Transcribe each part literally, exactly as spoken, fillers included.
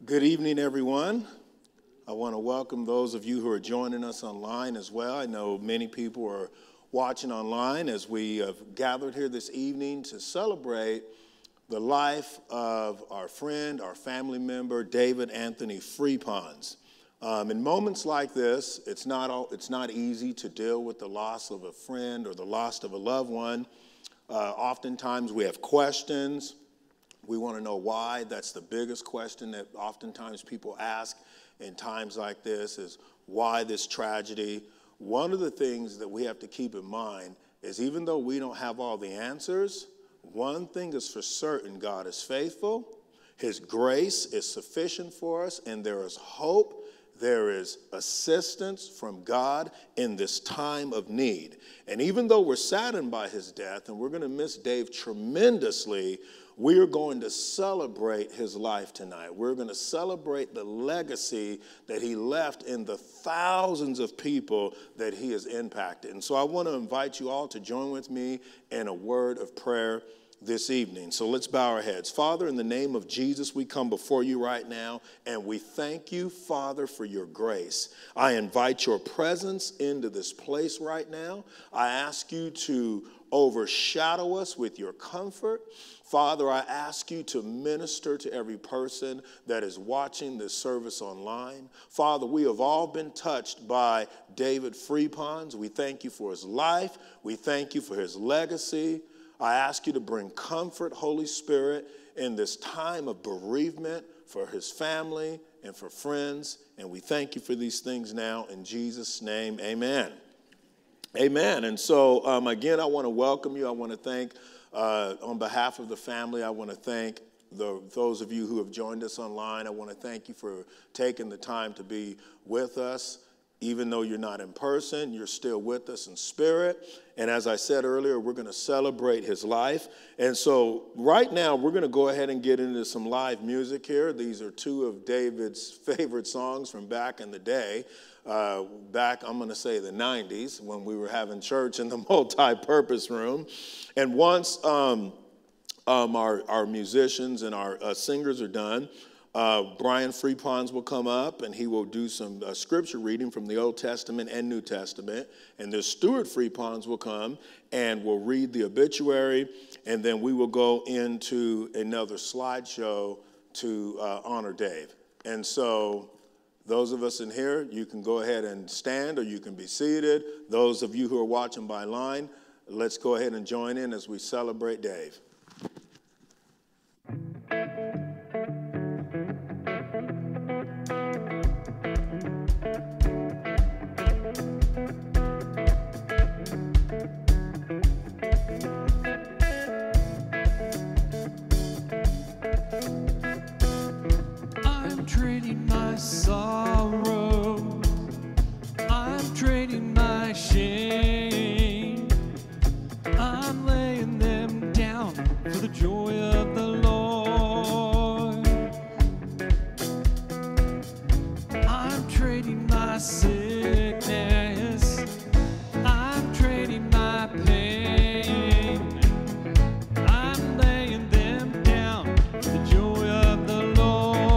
Good evening, everyone. I want to welcome those of you who are joining us online as well. I know many people are watching online as we have gathered here this evening to celebrate the life of our friend, our family member, David Anthony Freepons. Um, in moments like this, it's not all, it's not easy to deal with the loss of a friend or the loss of a loved one. Uh, oftentimes we have questions. We want to know why. That's the biggest question that oftentimes people ask in times like this is, why this tragedy? One of the things that we have to keep in mind is even though we don't have all the answers, one thing is for certain: God is faithful, His grace is sufficient for us, and there is hope, there is assistance from God in this time of need. And even though we're saddened by his death, and we're going to miss Dave tremendously, we are going to celebrate his life tonight. We're going to celebrate the legacy that he left in the thousands of people that he has impacted. And so I want to invite you all to join with me in a word of prayer this evening. So let's bow our heads. Father, in the name of Jesus, we come before you right now, and we thank you, Father, for your grace. I invite your presence into this place right now. I ask you to overshadow us with your comfort. Father, I ask you to minister to every person that is watching this service online. Father, we have all been touched by David Freepons. We thank you for his life. We thank you for his legacy. I ask you to bring comfort, Holy Spirit, in this time of bereavement for his family and for friends. And we thank you for these things now. In Jesus' name, amen. Amen. And so, um, again, I want to welcome you. I want to thank, uh, on behalf of the family, I want to thank the, those of you who have joined us online. I want to thank you for taking the time to be with us. Even though you're not in person, you're still with us in spirit. And as I said earlier, we're going to celebrate his life. And so right now, we're going to go ahead and get into some live music here. These are two of David's favorite songs from back in the day. Uh, back, I'm going to say the nineties, when we were having church in the multi-purpose room. And once um, um, our, our musicians and our uh, singers are done, Uh, Brian Freepons will come up, and he will do some uh, scripture reading from the Old Testament and New Testament. And then Stuart Freepons will come and will read the obituary, and then we will go into another slideshow to uh, honor Dave. And so those of us in here, you can go ahead and stand, or you can be seated. Those of you who are watching by line, let's go ahead and join in as we celebrate Dave. Sorrow, I'm trading my shame. I'm laying them down for the joy of the Lord. I'm trading my sickness. I'm trading my pain. I'm laying them down for the joy of the Lord.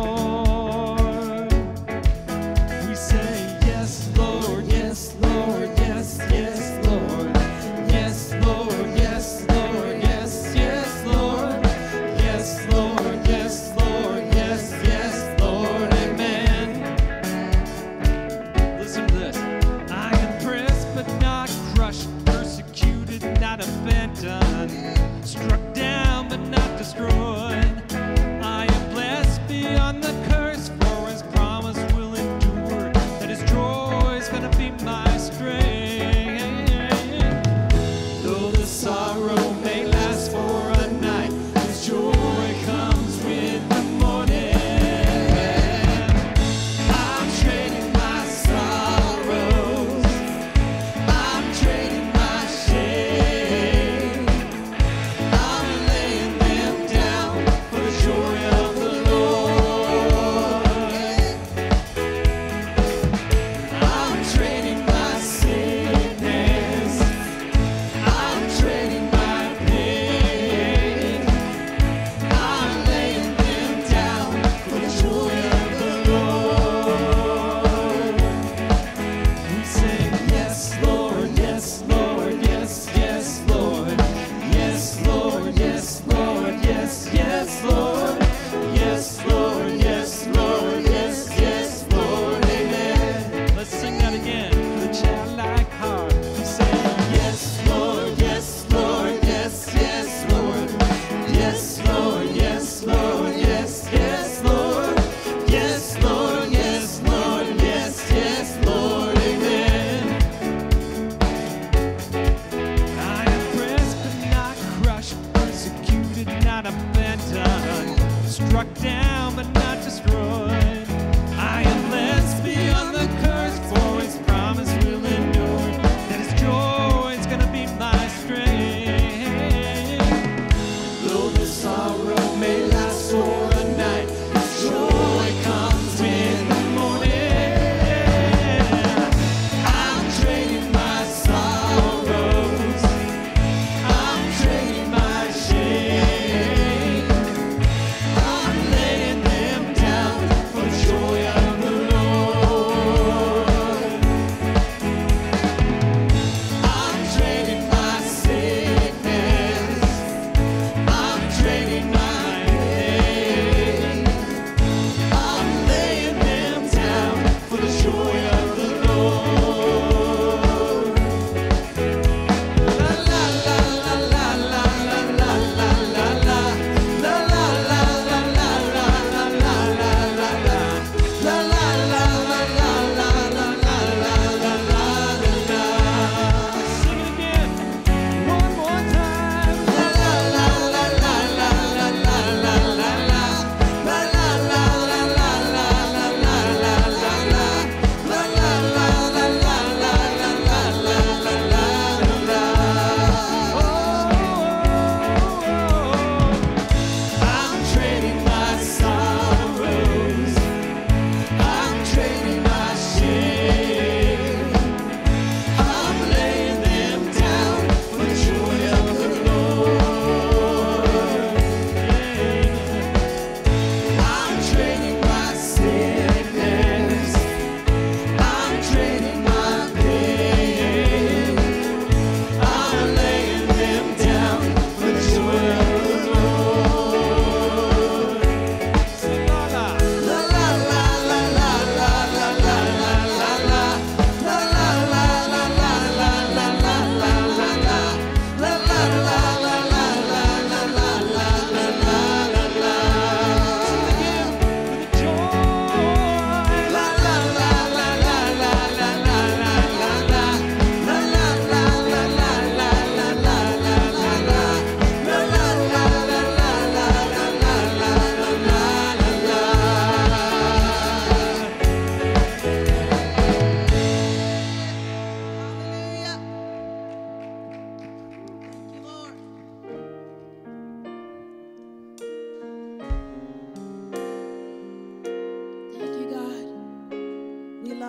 Struck down but not destroyed. I am blessed beyond the curse, for his promise will endure, that his joy is gonna be my strength.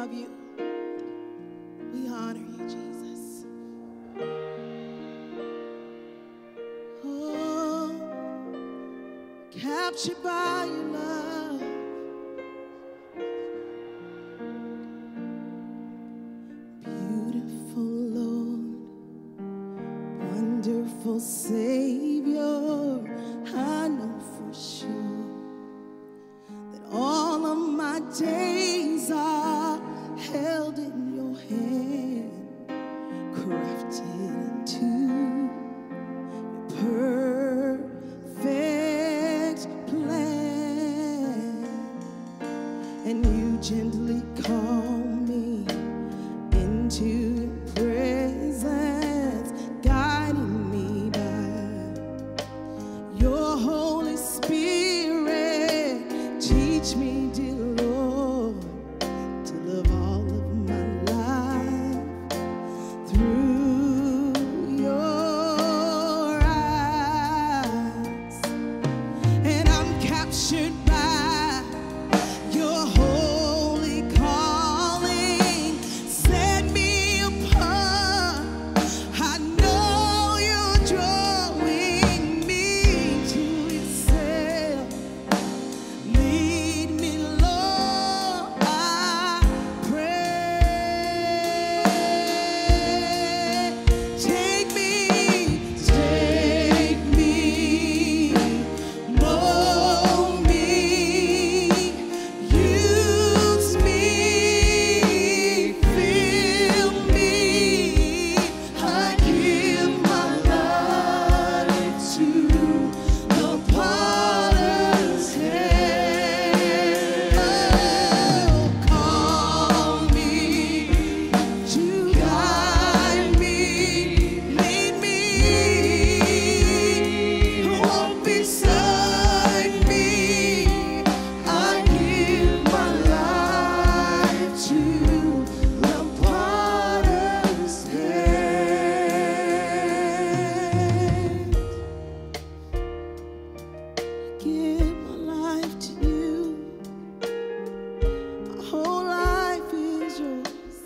love you. We honor you, Jesus. Oh, captured by your love. Beautiful Lord, wonderful Savior, I know for sure that all of my days are held in your hand, crafted into your perfect plan, and you gently call me into your presence, guiding me by your Holy Spirit. Teach me, dear Lord, to love all of my life through your eyes. And I'm captured by your holy calling. Set me apart. I know you're drawing me to yourself. Lead me, Lord, I pray. Take me, take me, mold me, use me, fill me. I give my life to the potter's hand. Oh, call me to guide me, lead me, walk beside me. I give my life to the potter's hand. Give my life to you. My whole life is yours.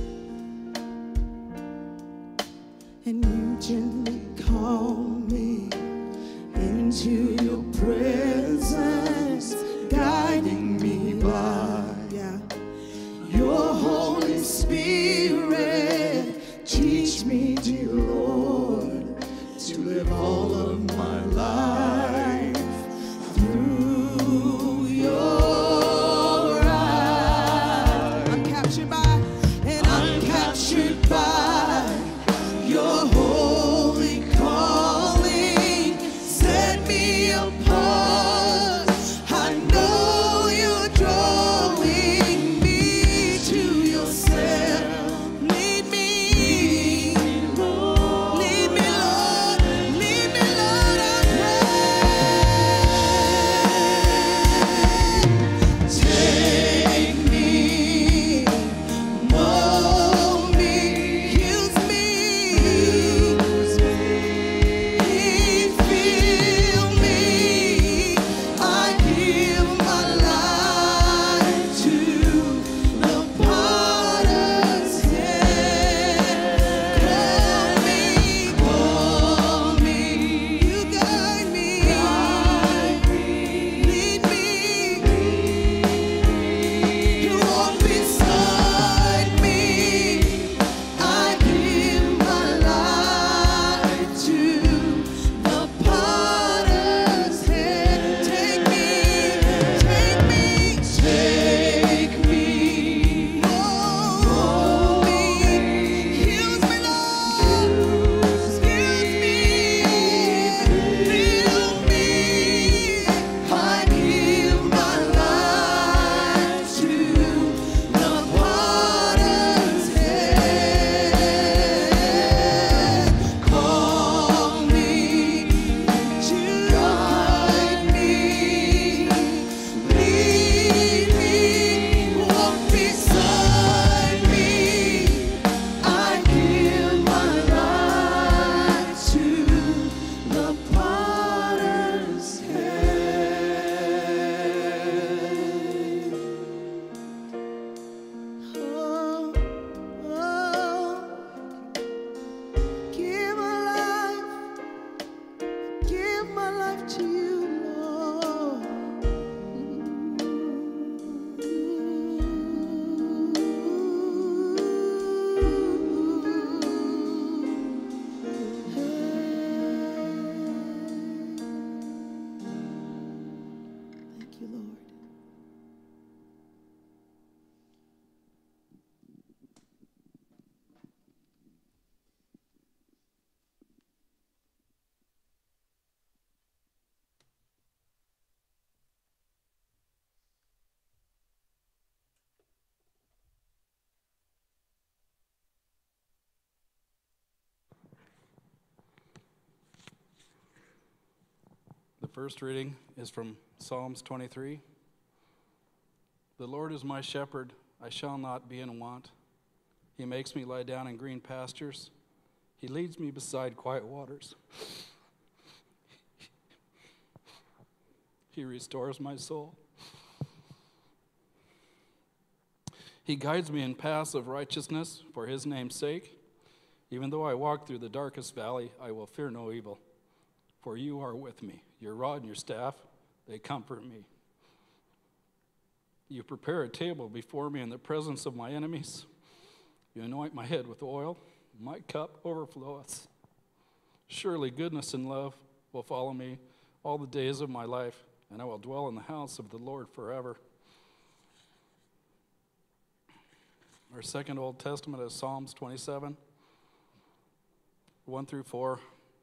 And you gently call me into your presence, guiding me by yeah, your Holy Spirit. Teach me, dear Lord, to live all of my life through your eyes. I'm captured by, and I'm captured by your holy calling. Set me apart. I know you're drawing me to yourself. Lead me, Lord. first reading is from Psalms twenty-three. The Lord is my shepherd, I shall not be in want. He makes me lie down in green pastures. He leads me beside quiet waters. He restores my soul. He guides me in paths of righteousness for his name's sake. Even though I walk through the darkest valley, I will fear no evil. For you are with me. Your rod and your staff, they comfort me. You prepare a table before me in the presence of my enemies. You anoint my head with oil. My cup overflows. Surely goodness and love will follow me all the days of my life, and I will dwell in the house of the Lord forever. Our second Old Testament is Psalms twenty-seven, one through four.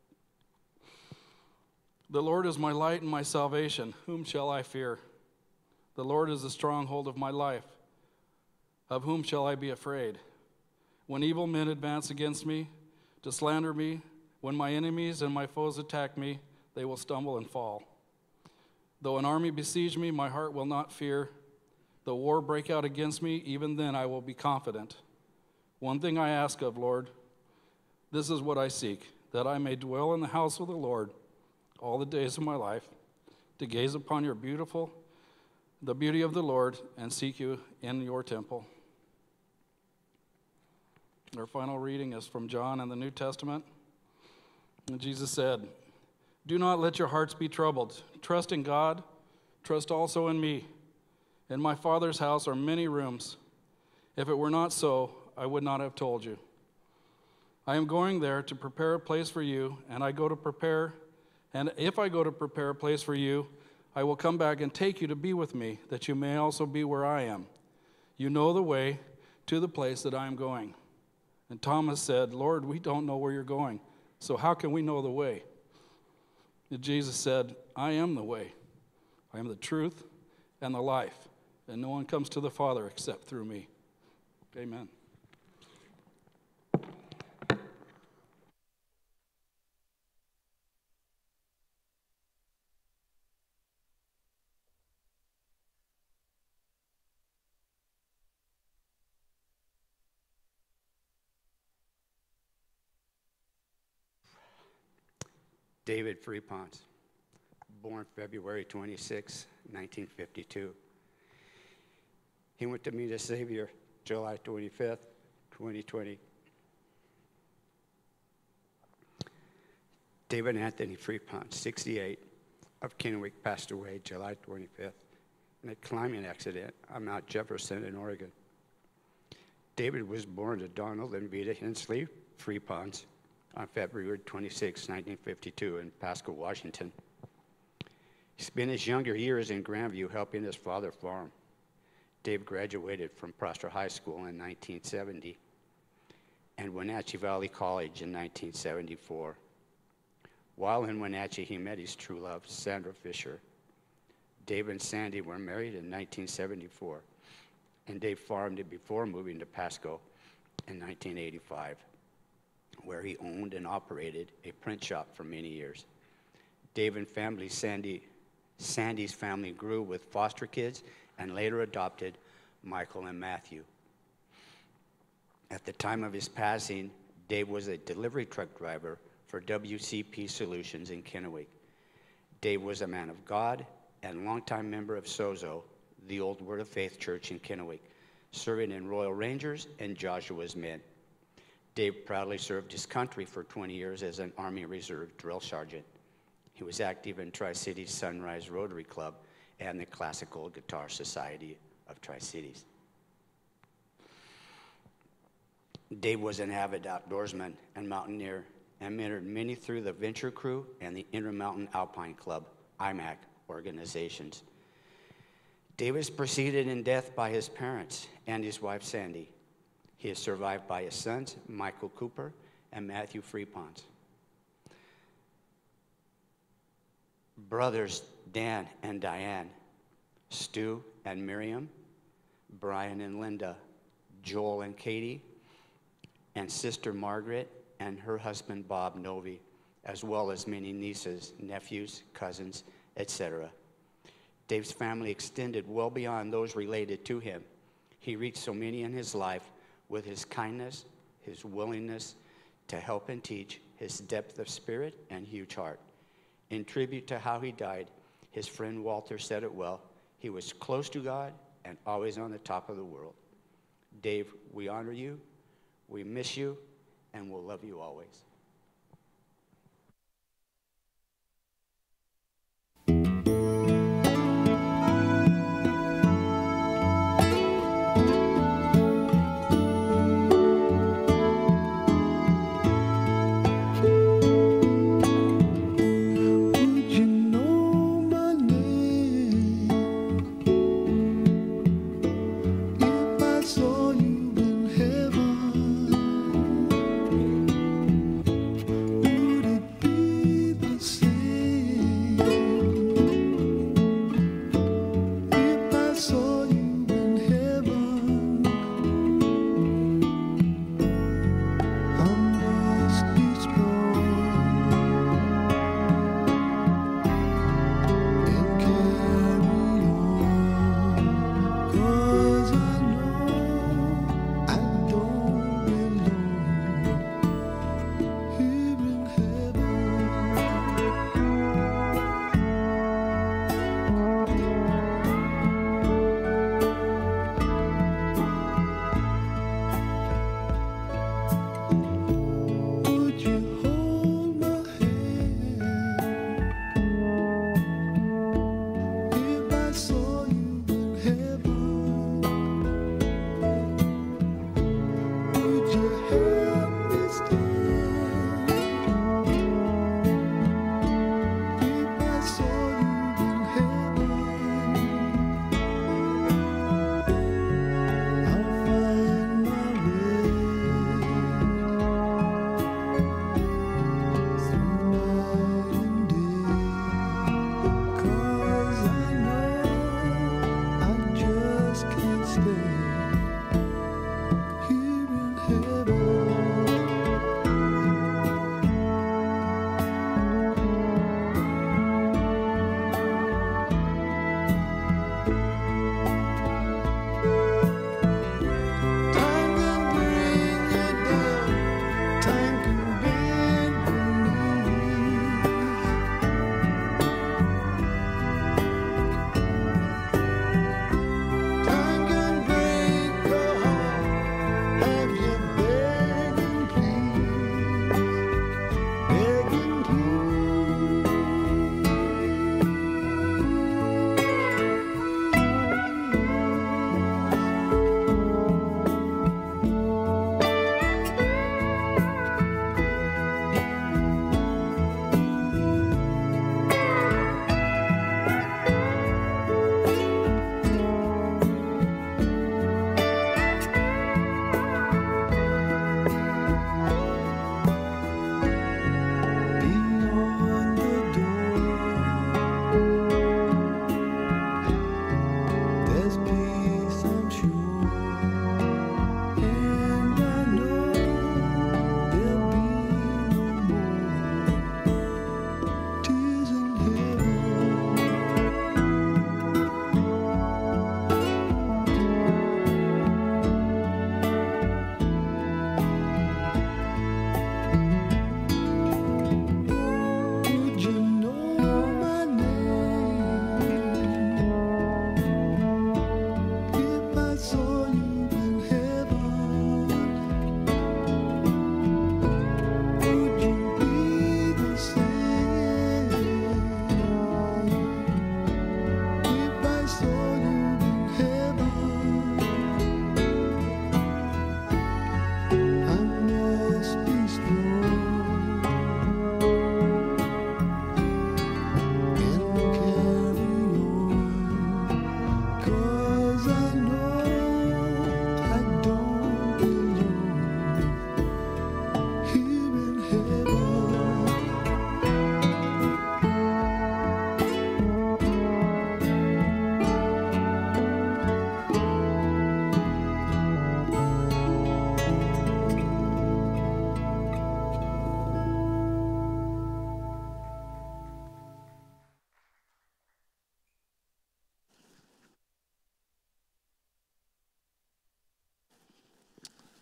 The Lord is my light and my salvation. Whom shall I fear? The Lord is the stronghold of my life. Of whom shall I be afraid? When evil men advance against me to slander me, when my enemies and my foes attack me, they will stumble and fall. Though an army besiege me, my heart will not fear. Though war break out against me, even then I will be confident. One thing I ask of, Lord, this is what I seek, that I may dwell in the house of the Lord all the days of my life, to gaze upon your beautiful, the beauty of the Lord, and seek you in your temple. Our final reading is from John in the New Testament. And Jesus said, do not let your hearts be troubled. Trust in God, trust also in me. In my Father's house are many rooms. If it were not so, I would not have told you. I am going there to prepare a place for you, and I go to prepare, and if I go to prepare a place for you, I will come back and take you to be with me, that you may also be where I am. You know the way to the place that I am going. And Thomas said, Lord, we don't know where you're going, so how can we know the way? And Jesus said, I am the way. I am the truth and the life, and no one comes to the Father except through me. Amen. David Freepons, born February twenty-sixth, nineteen fifty-two. He went to meet his Savior July twenty-fifth, twenty twenty. David Anthony Freepons, sixty-eight, of Kennewick, passed away July twenty-fifth in a climbing accident on Mount Jefferson in Oregon. David was born to Donald and Vita Hensley Freepons on February twenty-sixth, nineteen fifty-two in Pasco, Washington. He spent his younger years in Grandview helping his father farm. Dave graduated from Prosser High School in nineteen seventy and Wenatchee Valley College in nineteen seventy-four. While in Wenatchee, he met his true love, Sandra Fisher. Dave and Sandy were married in nineteen seventy-four, and Dave farmed it before moving to Pasco in nineteen eighty-five. Where he owned and operated a print shop for many years. Dave and family, Sandy, Sandy's family grew with foster kids and later adopted Michael and Matthew. At the time of his passing, Dave was a delivery truck driver for W C P Solutions in Kennewick. Dave was a man of God and longtime member of Sozo, the Old Word of Faith Church in Kennewick, serving in Royal Rangers and Joshua's Men. Dave proudly served his country for twenty years as an Army Reserve drill sergeant. He was active in Tri-Cities Sunrise Rotary Club and the Classical Guitar Society of Tri-Cities. Dave was an avid outdoorsman and mountaineer and mentored many through the Venture Crew and the Intermountain Alpine Club, I M A C, organizations. Dave was preceded in death by his parents and his wife, Sandy. He is survived by his sons, Michael Cooper and Matthew Freepons. Brothers Dan and Diane, Stu and Miriam, Brian and Linda, Joel and Katie, and sister Margaret and her husband Bob Novi, as well as many nieces, nephews, cousins, et cetera. Dave's family extended well beyond those related to him. He reached so many in his life with his kindness, his willingness to help and teach, his depth of spirit, and huge heart. In tribute to how he died, his friend Walter said it well. He was close to God and always on the top of the world. Dave, we honor you, we miss you, and we'll love you always. Saw you in heaven.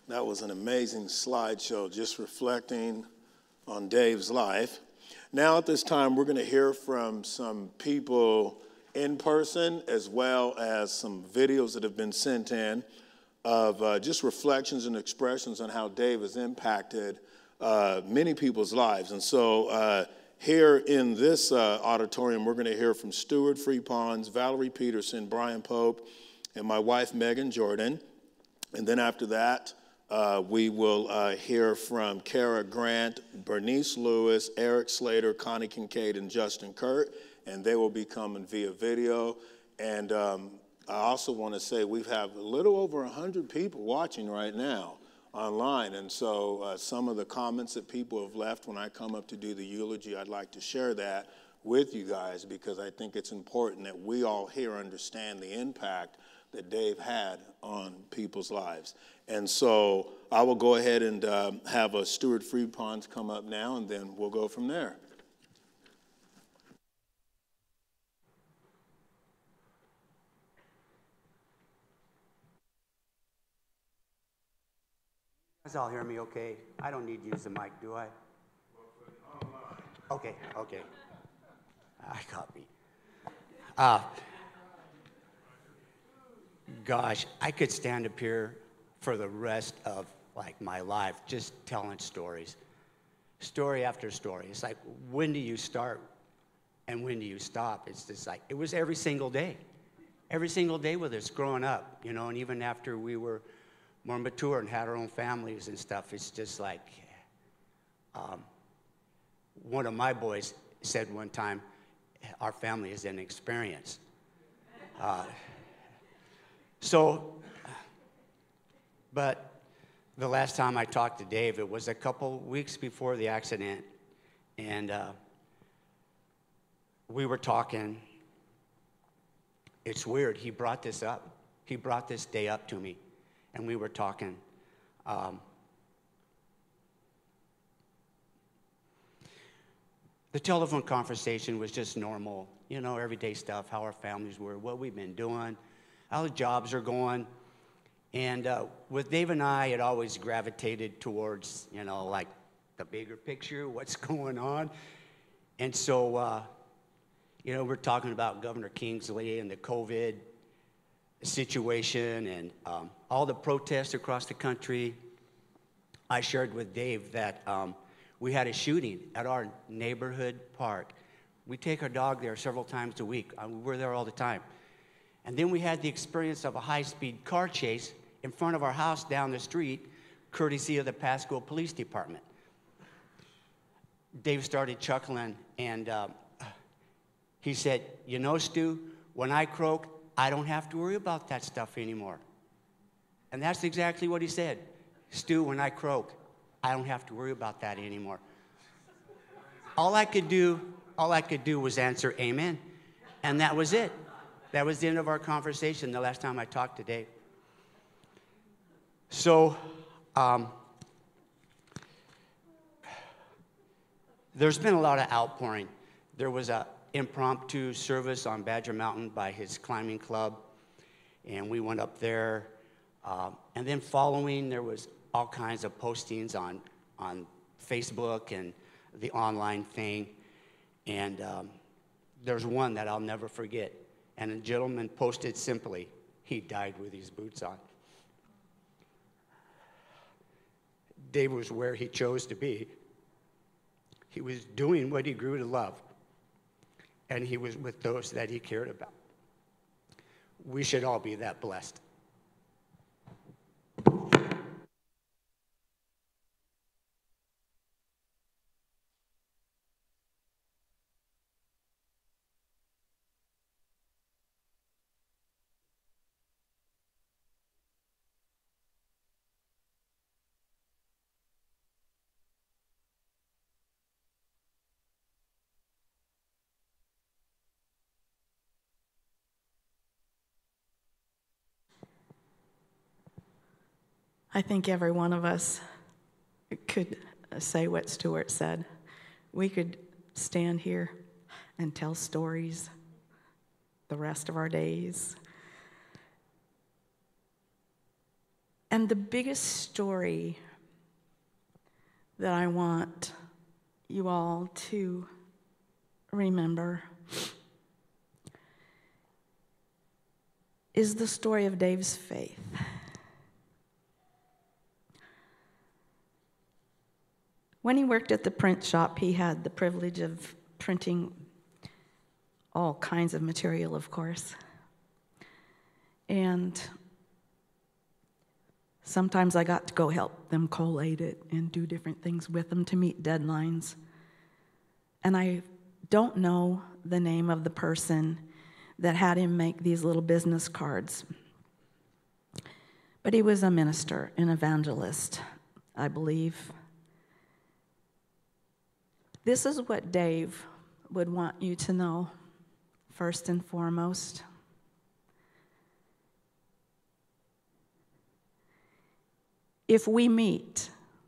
That was an amazing slideshow, just reflecting on Dave's life. Now at this time, we're going to hear from some people in person as well as some videos that have been sent in of uh, just reflections and expressions on how Dave has impacted uh, many people's lives. And so uh, here in this uh, auditorium, we're going to hear from Stuart Freepons, Valerie Peterson, Brian Pope, and my wife, Megan Jordan. And then after that, uh, we will uh, hear from Kara Grant, Bernice Lewis, Eric Slater, Connie Kincaid, and Justin Kurt. And they will be coming via video. And um, I also want to say we have a little over one hundred people watching right now online. And so uh, some of the comments that people have left when I come up to do the eulogy, I'd like to share that with you guys because I think it's important that we all here understand the impact that Dave had on people's lives. And so I will go ahead and uh, have a Stuart Freepons come up now, and then we'll go from there. You guys all hear me okay? I don't need to use the mic, do I? Okay, okay. I got me. Uh, gosh, I could stand up here for the rest of like my life just telling stories. Story after story. It's like, when do you start and when do you stop? It's just like, it was every single day. Every single day with us growing up, you know, and even after we were more mature and had our own families and stuff, it's just like, um, one of my boys said one time, our family is an experience. Uh, so, but the last time I talked to Dave, it was a couple weeks before the accident, and uh, we were talking. It's weird, he brought this up. He brought this day up to me. And we were talking. Um, the telephone conversation was just normal, you know, everyday stuff, how our families were, what we've been doing, how the jobs are going. And uh, with Dave and I, it always gravitated towards, you know, like the bigger picture, what's going on. And so, uh, you know, we're talking about Governor Kingsley and the COVID situation and um, all the protests across the country. I shared with Dave that um, we had a shooting at our neighborhood park. We take our dog there several times a week. Uh, we're there all the time. And then we had the experience of a high-speed car chase in front of our house down the street, courtesy of the Pasco Police Department. Dave started chuckling, and uh, he said, you know, Stu, when I croak, I don't have to worry about that stuff anymore. And that's exactly what he said. Stu, when I croak, I don't have to worry about that anymore. All I could do, all I could do was answer amen. And that was it. That was the end of our conversation the last time I talked to Dave. So, um, there's been a lot of outpouring. There was a impromptu service on Badger Mountain by his climbing club, and we went up there. Uh, and then following, there was all kinds of postings on, on Facebook and the online thing. And um, there's one that I'll never forget. And a gentleman posted simply, he died with his boots on. Dave was where he chose to be. He was doing what he grew to love. And he was with those that he cared about. We should all be that blessed. I think every one of us could say what Stuart said. We could stand here and tell stories the rest of our days. And the biggest story that I want you all to remember is the story of Dave's faith. When he worked at the print shop, he had the privilege of printing all kinds of material, of course. And sometimes I got to go help them collate it and do different things with them to meet deadlines. And I don't know the name of the person that had him make these little business cards. But he was a minister, an evangelist, I believe. This is what Dave would want you to know, first and foremost. If we meet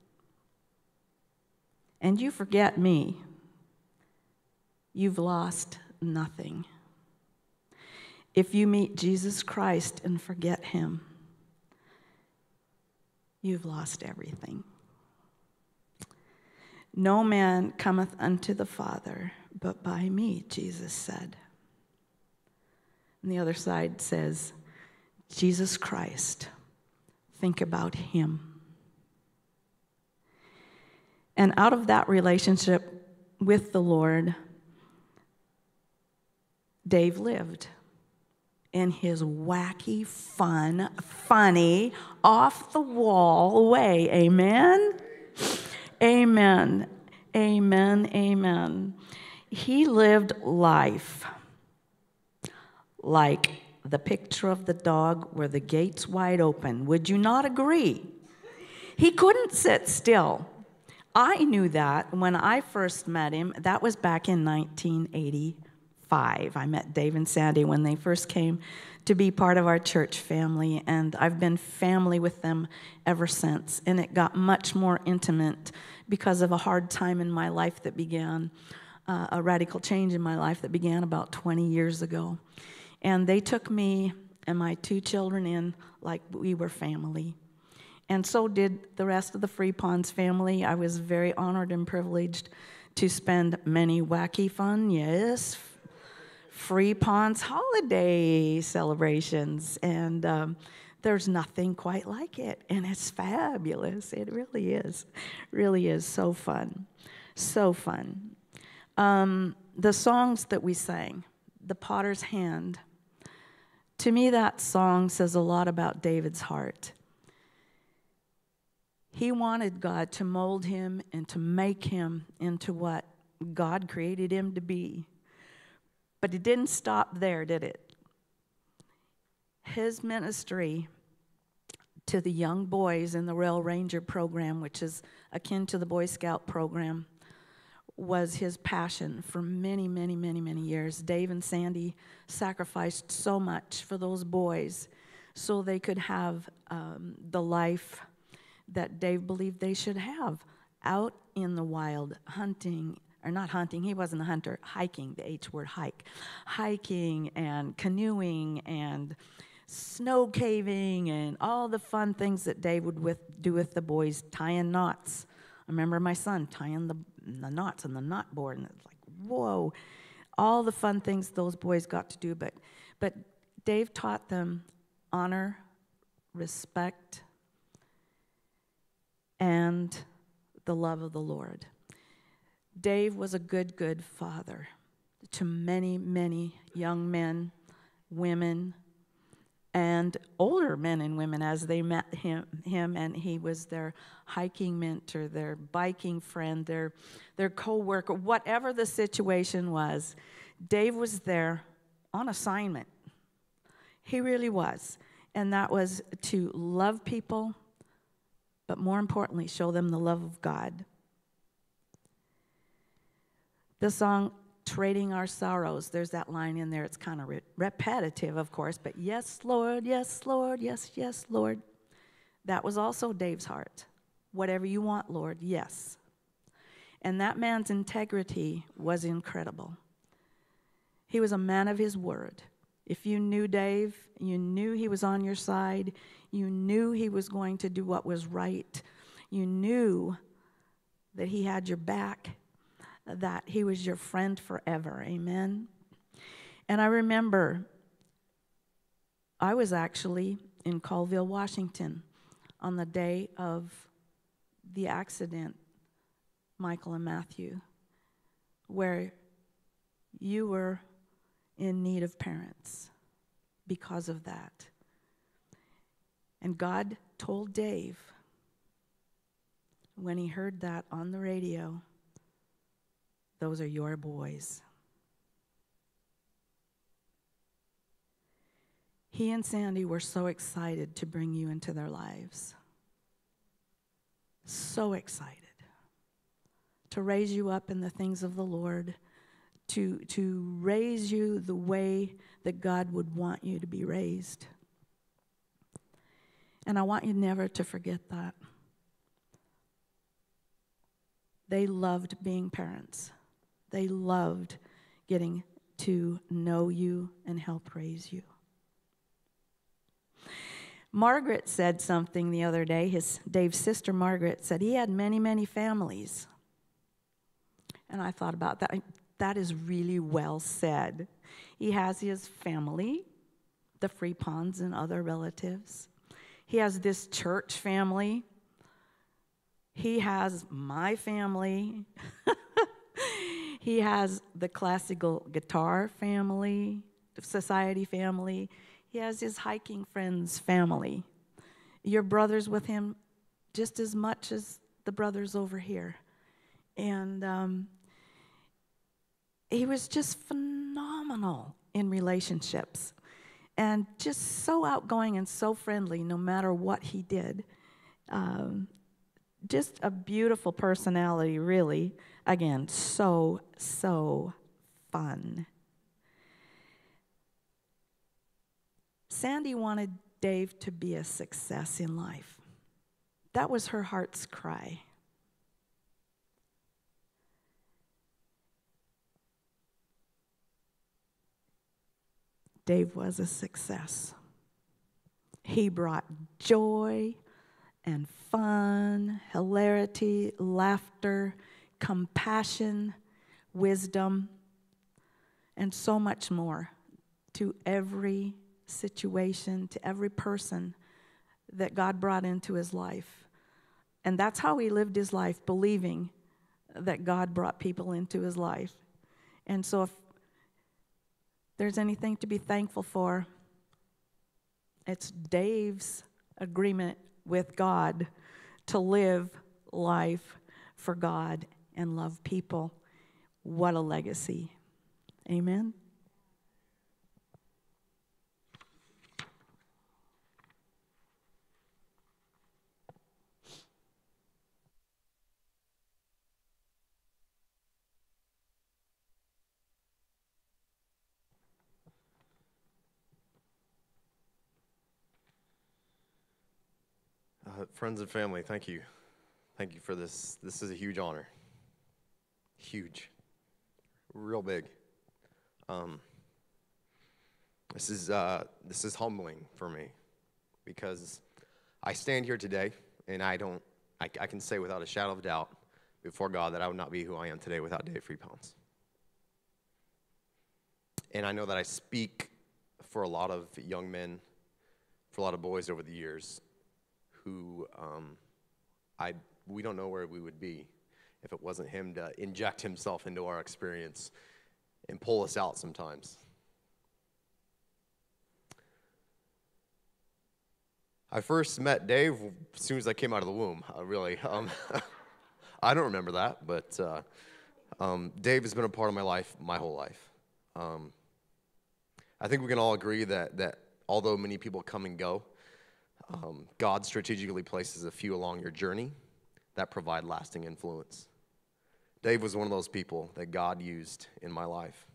and you forget me, you've lost nothing. If you meet Jesus Christ and forget him, you've lost everything. No man cometh unto the Father but by me, Jesus said. And the other side says, Jesus Christ, think about him. And out of that relationship with the Lord, Dave lived in his wacky, fun, funny, off-the-wall way. Amen? Amen. Amen. Amen. He lived life like the picture of the dog where the gate's wide open. Would you not agree? He couldn't sit still. I knew that when I first met him. That was back in nineteen eighty-five. I met Dave and Sandy when they first came to be part of our church family, and I've been family with them ever since. And it got much more intimate because of a hard time in my life that began, uh, a radical change in my life that began about twenty years ago. And they took me and my two children in like we were family. And so did the rest of the Freepons family. I was very honored and privileged to spend many wacky fun, yes, Freepons holiday celebrations. And um, there's nothing quite like it. And it's fabulous. It really is. Really is so fun. So fun. Um, the songs that we sang, The Potter's Hand, to me that song says a lot about David's heart. He wanted God to mold him and to make him into what God created him to be. But it didn't stop there, did it? His ministry to the young boys in the Rail Ranger program, which is akin to the Boy Scout program, was his passion for many, many, many, many years. Dave and Sandy sacrificed so much for those boys so they could have um, the life that Dave believed they should have out in the wild, hunting, or not hunting, he wasn't a hunter, hiking, the H word, hike, hiking and canoeing and snow caving and all the fun things that Dave would with, do with the boys, tying knots. I remember my son tying the, the knots on the knot board, and it's like, whoa, all the fun things those boys got to do. But, but Dave taught them honor, respect, and the love of the Lord. Dave was a good, good father to many, many young men, women, and older men and women as they met him, him and he was their hiking mentor, their biking friend, their, their co-worker, whatever the situation was. Dave was there on assignment. He really was. And that was to love people, but more importantly, show them the love of God. The song, Trading Our Sorrows, there's that line in there. It's kind of re- repetitive, of course, but yes, Lord, yes, Lord, yes, yes, Lord. That was also Dave's heart. Whatever you want, Lord, yes. And that man's integrity was incredible. He was a man of his word. If you knew Dave, you knew he was on your side. You knew he was going to do what was right. You knew that he had your back, that he was your friend forever. Amen. And I remember I was actually in Colville, Washington on the day of the accident, Michael and Matthew, where you were in need of parents because of that. And God told Dave when he heard that on the radio, those are your boys. He and Sandy were so excited to bring you into their lives. So excited to raise you up in the things of the Lord, to, to raise you the way that God would want you to be raised. And I want you never to forget that. They loved being parents. They loved getting to know you and help raise you. Margaret said something the other day. His Dave's sister Margaret said he had many, many families. And I thought about that. That is really well said. He has his family, the Freepons and other relatives. He has this church family. He has my family. He has the classical guitar family, the society family. He has his hiking friends family. Your brothers with him just as much as the brothers over here. And um, he was just phenomenal in relationships and just so outgoing and so friendly no matter what he did. Um, just a beautiful personality, really. Again, so, so fun. Sandy wanted Dave to be a success in life. That was her heart's cry. Dave was a success. He brought joy and fun, hilarity, laughter, compassion, wisdom, and so much more to every situation, to every person that God brought into his life. And that's how he lived his life, believing that God brought people into his life. And so if there's anything to be thankful for, it's Dave's agreement with God to live life for God and love people. What a legacy. Amen. Uh, friends and family, thank you. Thank you for this. This is a huge honor. Huge. Real big. Um, this is uh, this is humbling for me because I stand here today and I don't, I, I can say without a shadow of doubt before God that I would not be who I am today without David Freepons. And I know that I speak for a lot of young men, for a lot of boys over the years who um, I we don't know where we would be if it wasn't him to inject himself into our experience and pull us out sometimes. I first met Dave as soon as I came out of the womb, uh, really. Um, I don't remember that, but uh, um, Dave has been a part of my life my whole life. Um, I think we can all agree that, that although many people come and go, um, God strategically places a few along your journey that provide lasting influence. Dave was one of those people that God used in my life.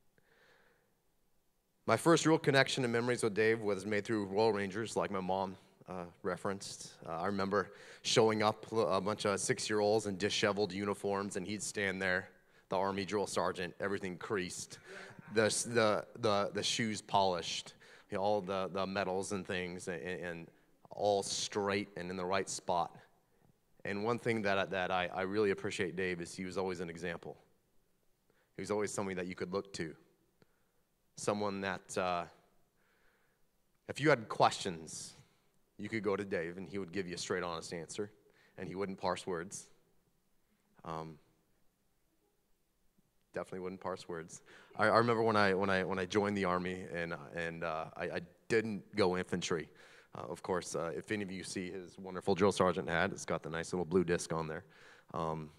My first real connection and memories with Dave was made through Royal Rangers, like my mom uh, referenced. Uh, I remember showing up a bunch of six-year-olds in disheveled uniforms, and he'd stand there, the Army drill sergeant, everything creased, the, the, the, the shoes polished, you know, all the, the medals and things, and, and all straight and in the right spot. And one thing that, that I, I really appreciate Dave is he was always an example. He was always somebody that you could look to. Someone that, uh, if you had questions, you could go to Dave, and he would give you a straight, honest answer, and he wouldn't parse words. Um, definitely wouldn't parse words. I, I remember when I when I when I joined the Army, and and uh, I, I didn't go infantry. Uh, of course, uh, if any of you see his wonderful drill sergeant hat, it's got the nice little blue disc on there. Um,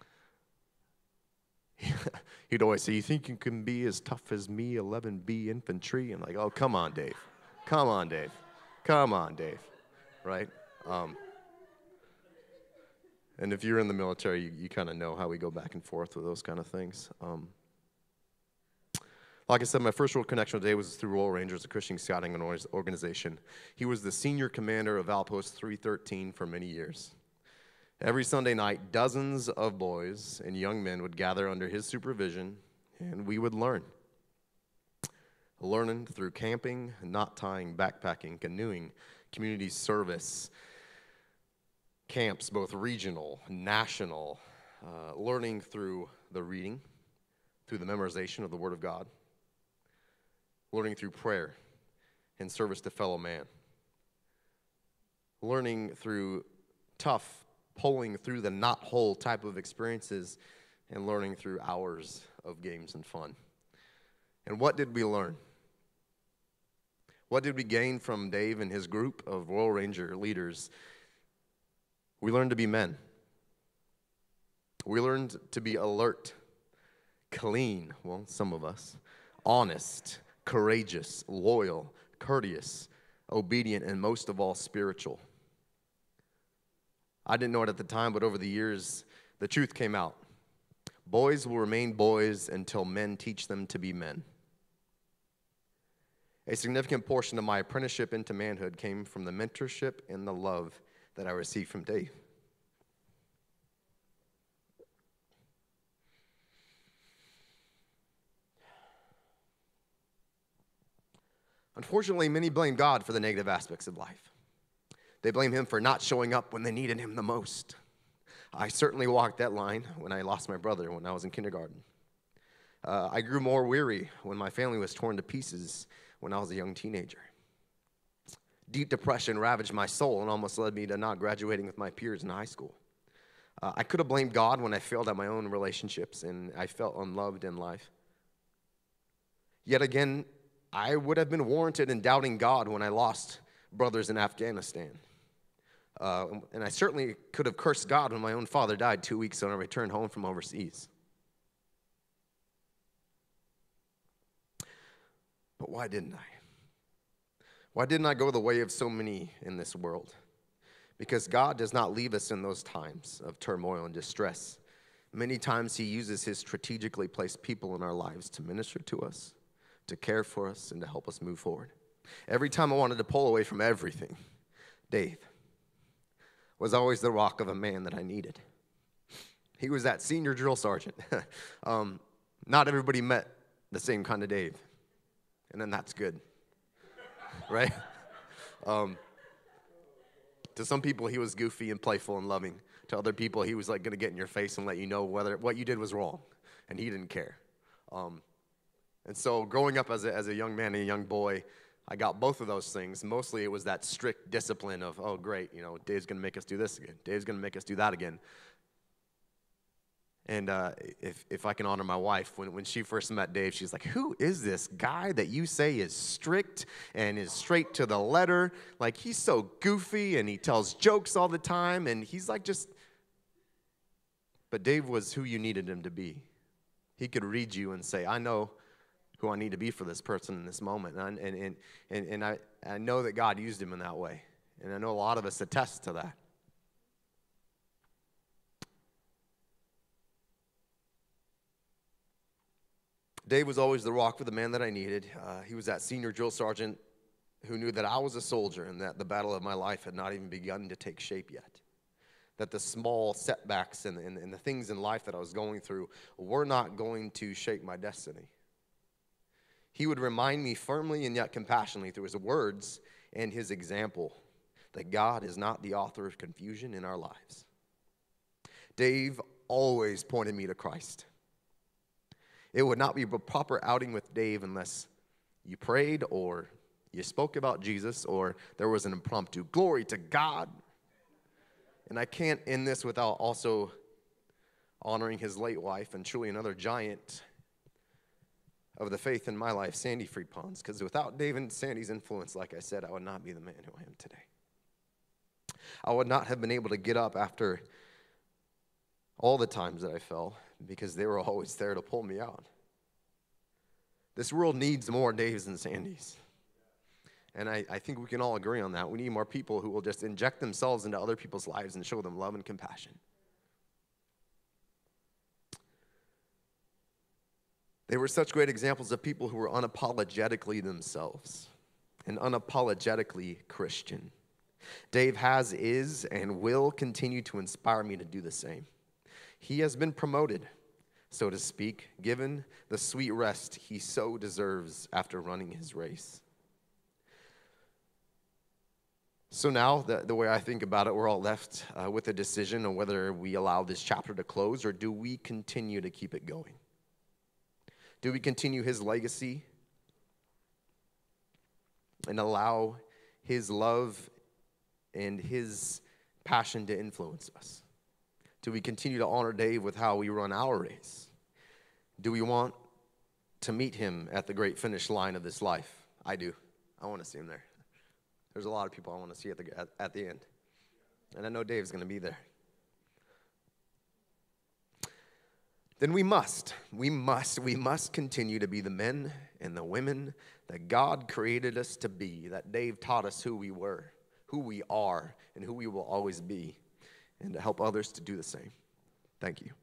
he'd always say, "You think you can be as tough as me, eleven B infantry?" And like, "Oh, come on, Dave. Come on, Dave. Come on, Dave." Right? Um, and if you're in the military, you, you kind of know how we go back and forth with those kind of things. Um, like I said, my first real connection with Dave was through Royal Rangers, a Christian scouting organization. He was the senior commander of Outpost three thirteen for many years. Every Sunday night, dozens of boys and young men would gather under his supervision, and we would learn. Learning through camping, knot tying, backpacking, canoeing, community service, camps, both regional, national, uh, learning through the reading, through the memorization of the Word of God, learning through prayer and service to fellow man, learning through tough, pulling through the knot hole type of experiences, and learning through hours of games and fun. And what did we learn? What did we gain from Dave and his group of Royal Ranger leaders? We learned to be men. We learned to be alert, clean, well, some of us, honest, courageous, loyal, courteous, obedient, and most of all, spiritual. I didn't know it at the time, but over the years, the truth came out. Boys will remain boys until men teach them to be men. A significant portion of my apprenticeship into manhood came from the mentorship and the love that I received from Dave. Unfortunately, many blame God for the negative aspects of life. They blame him for not showing up when they needed him the most. I certainly walked that line when I lost my brother when I was in kindergarten. Uh, I grew more weary when my family was torn to pieces when I was a young teenager. Deep depression ravaged my soul and almost led me to not graduating with my peers in high school. Uh, I could have blamed God when I failed at my own relationships and I felt unloved in life. Yet again, I would have been warranted in doubting God when I lost brothers in Afghanistan. Uh, and I certainly could have cursed God when my own father died two weeks when I returned home from overseas. But why didn't I? Why didn't I go the way of so many in this world? Because God does not leave us in those times of turmoil and distress. Many times he uses his strategically placed people in our lives to minister to us, to care for us, and to help us move forward. Every time I wanted to pull away from everything, Dave was always the rock of a man that I needed. He was that senior drill sergeant. um, not everybody met the same kind of Dave. And then that's good, right? Um, to some people, he was goofy and playful and loving. To other people, he was like going to get in your face and let you know whether what you did was wrong, and he didn't care. Um, and so growing up as a, as a young man and a young boy, I got both of those things. Mostly it was that strict discipline of, oh, great, you know, Dave's going to make us do this again. Dave's going to make us do that again. And uh, if if I can honor my wife, when, when she first met Dave, she's like, who is this guy that you say is strict and is straight to the letter? Like, he's so goofy and he tells jokes all the time and he's like just... But Dave was who you needed him to be. He could read you and say, I know who I need to be for this person in this moment. And, and, and, and, and I, I know that God used him in that way. And I know a lot of us attest to that. Dave was always the rock for the man that I needed. Uh, he was that senior drill sergeant who knew that I was a soldier and that the battle of my life had not even begun to take shape yet. That the small setbacks and, and, and the things in life that I was going through were not going to shape my destiny. He would remind me firmly and yet compassionately through his words and his example that God is not the author of confusion in our lives. Dave always pointed me to Christ. It would not be a proper outing with Dave unless you prayed or you spoke about Jesus or there was an impromptu glory to God. And I can't end this without also honoring his late wife and truly another giant of the faith in my life, Sandy Freepons, because without Dave and Sandy's influence, like I said, I would not be the man who I am today. I would not have been able to get up after all the times that I fell because they were always there to pull me out. This world needs more Daves and Sandys. And I, I think we can all agree on that. We need more people who will just inject themselves into other people's lives and show them love and compassion. They were such great examples of people who were unapologetically themselves and unapologetically Christian. Dave has, is, and will continue to inspire me to do the same. He has been promoted, so to speak, given the sweet rest he so deserves after running his race. So now, the, the way I think about it, we're all left uh, with a decision on whether we allow this chapter to close or do we continue to keep it going. Do we continue his legacy and allow his love and his passion to influence us? Do we continue to honor Dave with how we run our race? Do we want to meet him at the great finish line of this life? I do. I want to see him there. There's a lot of people I want to see at the, at, at the end. And I know Dave's going to be there. Then we must, we must, we must continue to be the men and the women that God created us to be, that Dave taught us who we were, who we are, and who we will always be, and to help others to do the same. Thank you.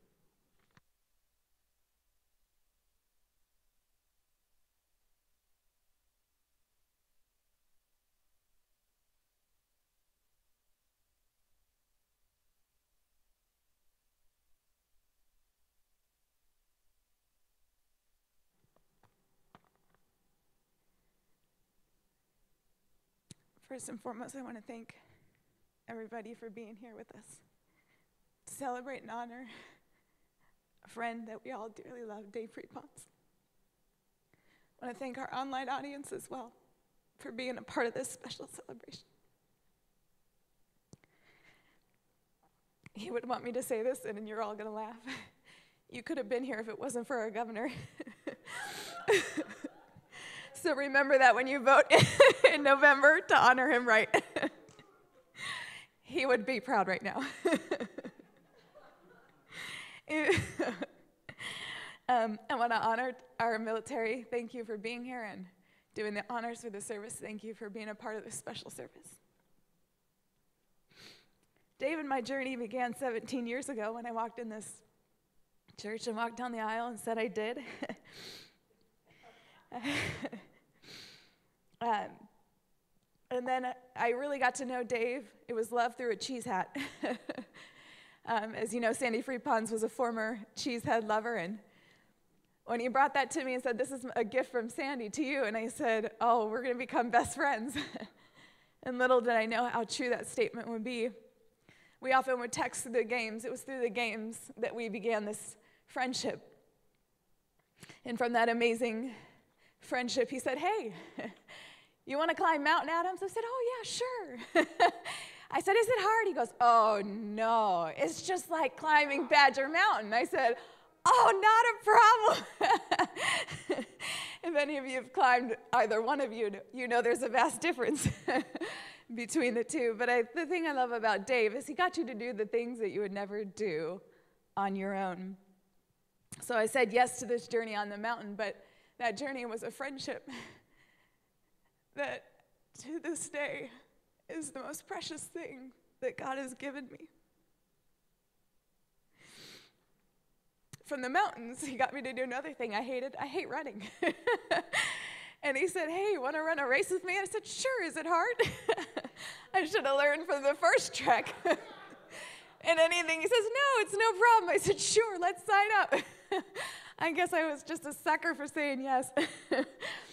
First and foremost, I want to thank everybody for being here with us to celebrate and honor a friend that we all dearly love, David Freepons. I want to thank our online audience as well for being a part of this special celebration. He would want me to say this, and you're all going to laugh. You could have been here if it wasn't for our governor. So remember that when you vote in November to honor him right. He would be proud right now. um, I want to honor our military. Thank you for being here and doing the honors for the service. Thank you for being a part of this special service. Dave and my journey began seventeen years ago when I walked in this church and walked down the aisle and said I did. um, and then I really got to know Dave. It was love through a cheese hat. um, as you know, Sandy Freepons was a former cheesehead lover, and when he brought that to me and said, "This is a gift from Sandy to you," and I said, "Oh, we're going to become best friends." And little did I know how true that statement would be. We often would text through the games. It was through the games that we began this friendship. And from that amazing friendship, he said, "Hey, you want to climb Mount Adams?" I said, "Oh, yeah, sure." I said, "Is it hard?" He goes, "Oh, no, it's just like climbing Badger Mountain." I said, "Oh, not a problem." If any of you have climbed either one of you, you know there's a vast difference between the two. But I, the thing I love about Dave is he got you to do the things that you would never do on your own. So I said yes to this journey on the mountain, but that journey was a friendship that to this day is the most precious thing that God has given me. From the mountains, he got me to do another thing I hated. I hate running. And he said, "Hey, you want to run a race with me?" And I said, "Sure, is it hard?" I should have learned from the first trek. And anything, he says, "No, it's no problem." I said, "Sure, let's sign up." I guess I was just a sucker for saying yes.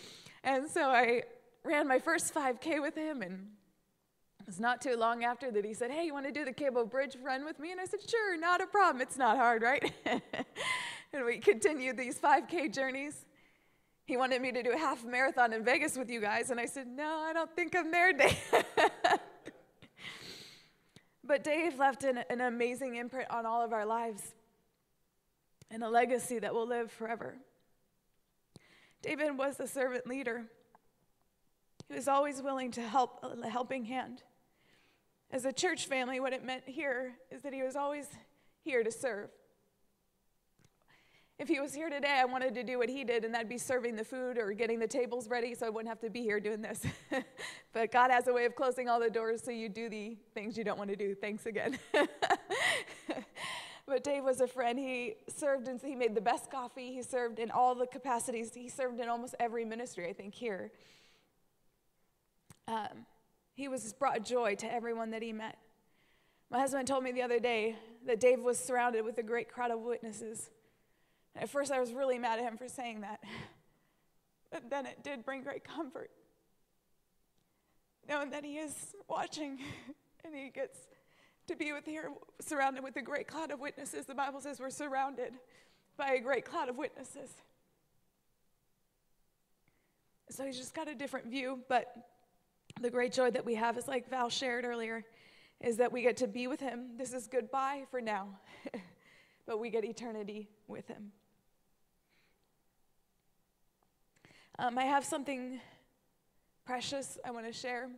And so I ran my first five K with him, and it was not too long after that he said, hey, you want to do the Cable Bridge run with me? And I said, sure, not a problem. It's not hard, right? And we continued these five K journeys. He wanted me to do a half marathon in Vegas with you guys, and I said, no, I don't think I'm there, Dave. But Dave left an, an amazing imprint on all of our lives and a legacy that will live forever. David was a servant leader. He was always willing to help, a helping hand. As a church family, what it meant here is that he was always here to serve. If he was here today, I wanted to do what he did, and that'd be serving the food or getting the tables ready so I wouldn't have to be here doing this. But God has a way of closing all the doors so you do the things you don't want to do. Thanks again. But Dave was a friend. He served, and he made the best coffee. He served in all the capacities. He served in almost every ministry, I think, here. Um, he was brought joy to everyone that he met. My husband told me the other day that Dave was surrounded with a great crowd of witnesses. At first, I was really mad at him for saying that. But then it did bring great comfort, knowing that he is watching and he gets to be with here, surrounded with a great cloud of witnesses. The Bible says we're surrounded by a great cloud of witnesses. So he's just got a different view, but the great joy that we have is, like Val shared earlier, is that we get to be with him. This is goodbye for now, but we get eternity with him. Um, I have something precious I want to share.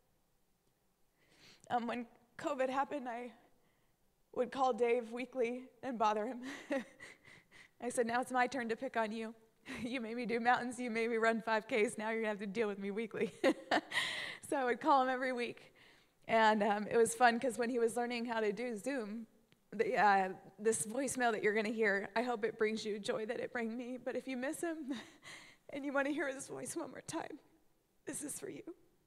Um, when COVID happened, I would call Dave weekly and bother him. I said, now it's my turn to pick on you. You made me do mountains, you made me run five Ks, now you're going to have to deal with me weekly. So I would call him every week. And um, it was fun because when he was learning how to do Zoom, the, uh, this voicemail that you're going to hear, I hope it brings you joy that it brings me. But if you miss him and you want to hear his voice one more time, this is for you.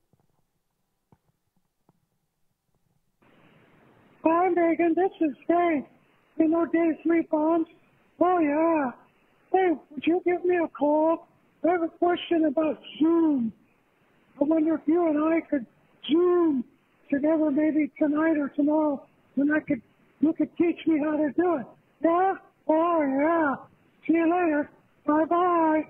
Hi, Megan. This is Dave. You know Dave Freepons? Oh, yeah. Hey, would you give me a call? I have a question about Zoom. I wonder if you and I could Zoom together maybe tonight or tomorrow, and I could, you could teach me how to do it. Yeah? Oh, yeah. See you later. Bye-bye.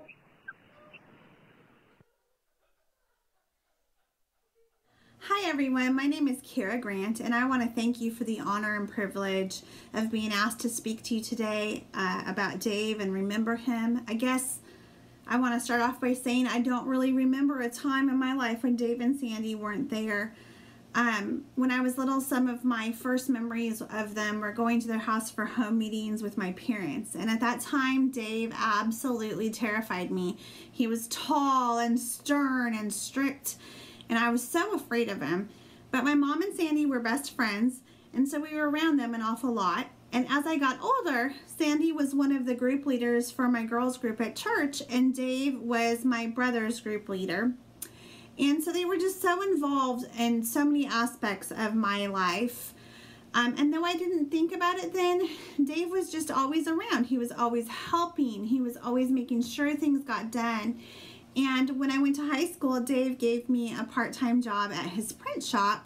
Hi everyone, my name is Kara Grant, and I want to thank you for the honor and privilege of being asked to speak to you today uh, about Dave and remember him. I guess I want to start off by saying I don't really remember a time in my life when Dave and Sandy weren't there. Um, when I was little, some of my first memories of them were going to their house for home meetings with my parents. And at that time, Dave absolutely terrified me. He was tall and stern and strict, and I was so afraid of him. But my mom and Sandy were best friends, and so we were around them an awful lot. And as I got older, Sandy was one of the group leaders for my girls group at church, and Dave was my brother's group leader. And so they were just so involved in so many aspects of my life. Um, and though I didn't think about it then, Dave was just always around. He was always helping. He was always making sure things got done. And when I went to high school, Dave gave me a part-time job at his print shop.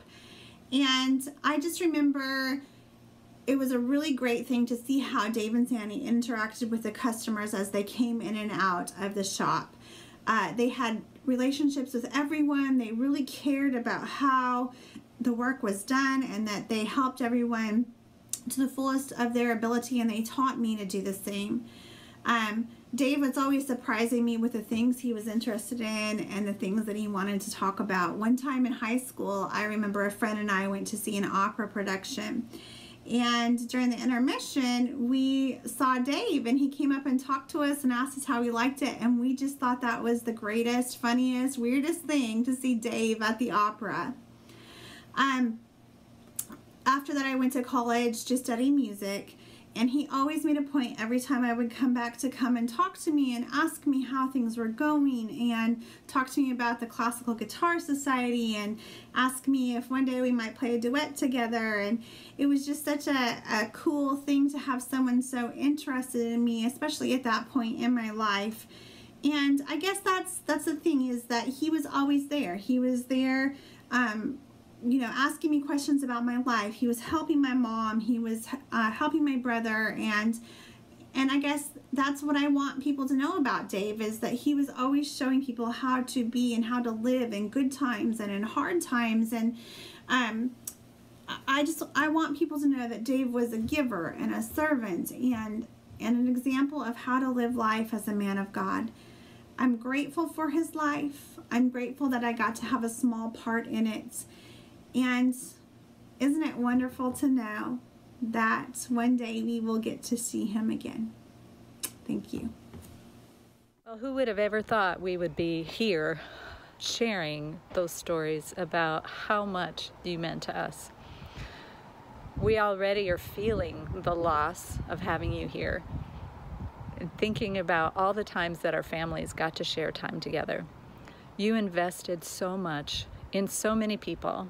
And I just remember it was a really great thing to see how Dave and Sandy interacted with the customers as they came in and out of the shop. Uh, they had relationships with everyone. They really cared about how the work was done and that they helped everyone to the fullest of their ability, and they taught me to do the same. Um, Dave was always surprising me with the things he was interested in and the things that he wanted to talk about. One time in high school, I remember a friend and I went to see an opera production. And during the intermission, we saw Dave, and he came up and talked to us and asked us how we liked it. And we just thought that was the greatest, funniest, weirdest thing to see Dave at the opera. Um, after that, I went to college to study music. And he always made a point every time I would come back to come and talk to me and ask me how things were going and talk to me about the Classical Guitar Society and ask me if one day we might play a duet together. And it was just such a, a cool thing to have someone so interested in me, especially at that point in my life. and I guess that's that's the thing, is that he was always there. He was there, um, you know, asking me questions about my life. He was helping my mom. He was uh, helping my brother, and and I guess that's what I want people to know about Dave, is that he was always showing people how to be and how to live in good times and in hard times. And um, I just I want people to know that Dave was a giver and a servant and and an example of how to live life as a man of God. I'm grateful for his life. I'm grateful that I got to have a small part in it. And isn't it wonderful to know that one day we will get to see him again? Thank you. Well, who would have ever thought we would be here sharing those stories about how much you meant to us? We already are feeling the loss of having you here, and thinking about all the times that our families got to share time together. You invested so much in so many people.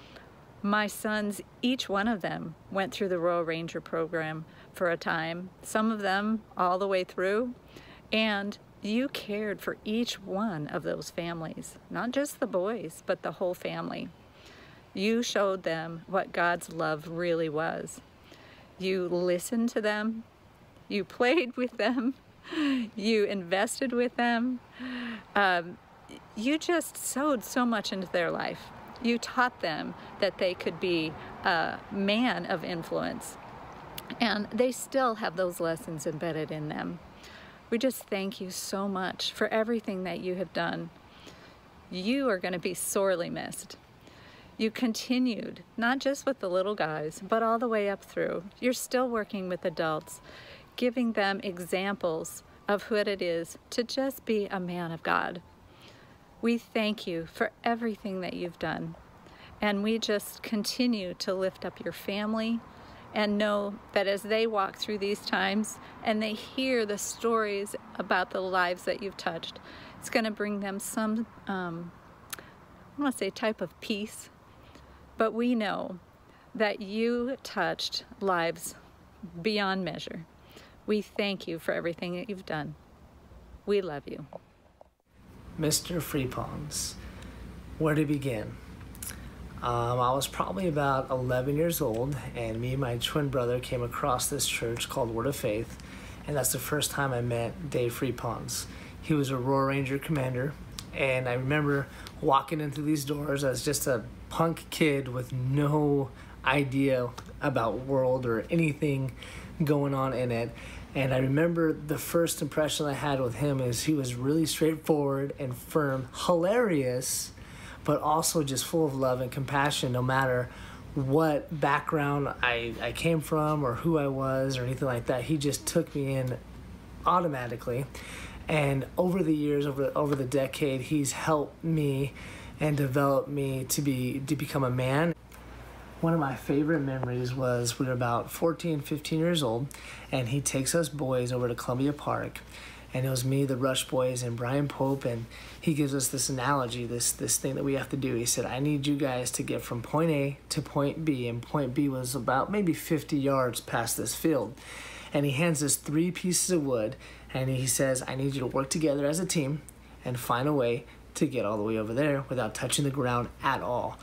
My sons, each one of them, went through the Royal Ranger program for a time, some of them all the way through, and you cared for each one of those families, not just the boys, but the whole family. You showed them what God's love really was. You listened to them, you played with them, you invested with them. Um, you just sowed so much into their life. You taught them that they could be a man of influence, and they still have those lessons embedded in them. We just thank you so much for everything that you have done. You are going to be sorely missed. You continued, not just with the little guys, but all the way up through. You're still working with adults, giving them examples of what it is to just be a man of God. We thank you for everything that you've done, and we just continue to lift up your family and know that as they walk through these times and they hear the stories about the lives that you've touched, it's going to bring them some, um, I want to say type of peace, but we know that you touched lives beyond measure. We thank you for everything that you've done. We love you. Mister Freepons, where to begin? Um, I was probably about eleven years old, and me and my twin brother came across this church called Word of Faith, and that's the first time I met Dave Freepons. He was a Royal Ranger commander, and I remember walking into these doors as just a punk kid with no idea about world or anything going on in it. And I remember the first impression I had with him is he was really straightforward and firm, hilarious, but also just full of love and compassion no matter what background I, I came from or who I was or anything like that. He just took me in automatically. And over the years, over, over the decade, he's helped me and developed me to be to become a man. One of my favorite memories was we were about fourteen, fifteen years old, and he takes us boys over to Columbia Park, and it was me, the Rush Boys, and Brian Pope, and he gives us this analogy, this this thing that we have to do. He said, I need you guys to get from point A to point B, and point B was about maybe fifty yards past this field. And he hands us three pieces of wood, and he says, I need you to work together as a team and find a way to get all the way over there without touching the ground at all.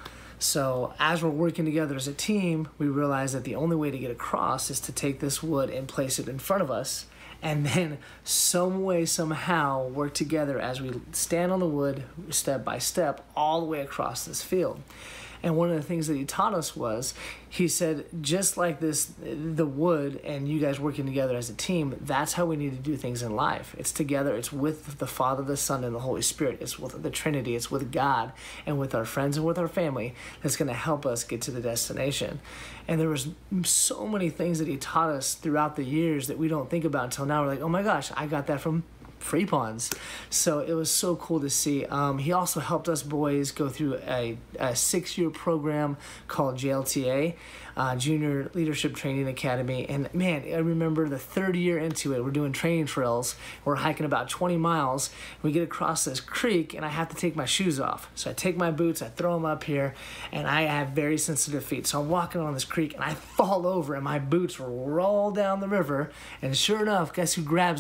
So as we're working together as a team, we realize that the only way to get across is to take this wood and place it in front of us, and then some way, somehow work together as we stand on the wood step by step all the way across this field. And one of the things that he taught us was, he said, just like this, the wood and you guys working together as a team, that's how we need to do things in life. It's together, it's with the Father, the Son, and the Holy Spirit. It's with the Trinity, it's with God and with our friends and with our family that's going to help us get to the destination. And there was so many things that he taught us throughout the years that we don't think about until now. We're like, oh my gosh, I got that from Freepons. So it was so cool to see. Um, he also helped us boys go through a, a six-year program called J L T A, uh, Junior Leadership Training Academy. And man, I remember the third year into it, we're doing training trails. We're hiking about twenty miles. We get across this creek, and I have to take my shoes off. So I take my boots, I throw them up here, and I have very sensitive feet. So I'm walking on this creek, and I fall over, and my boots roll down the river. And sure enough, guess who grabs them?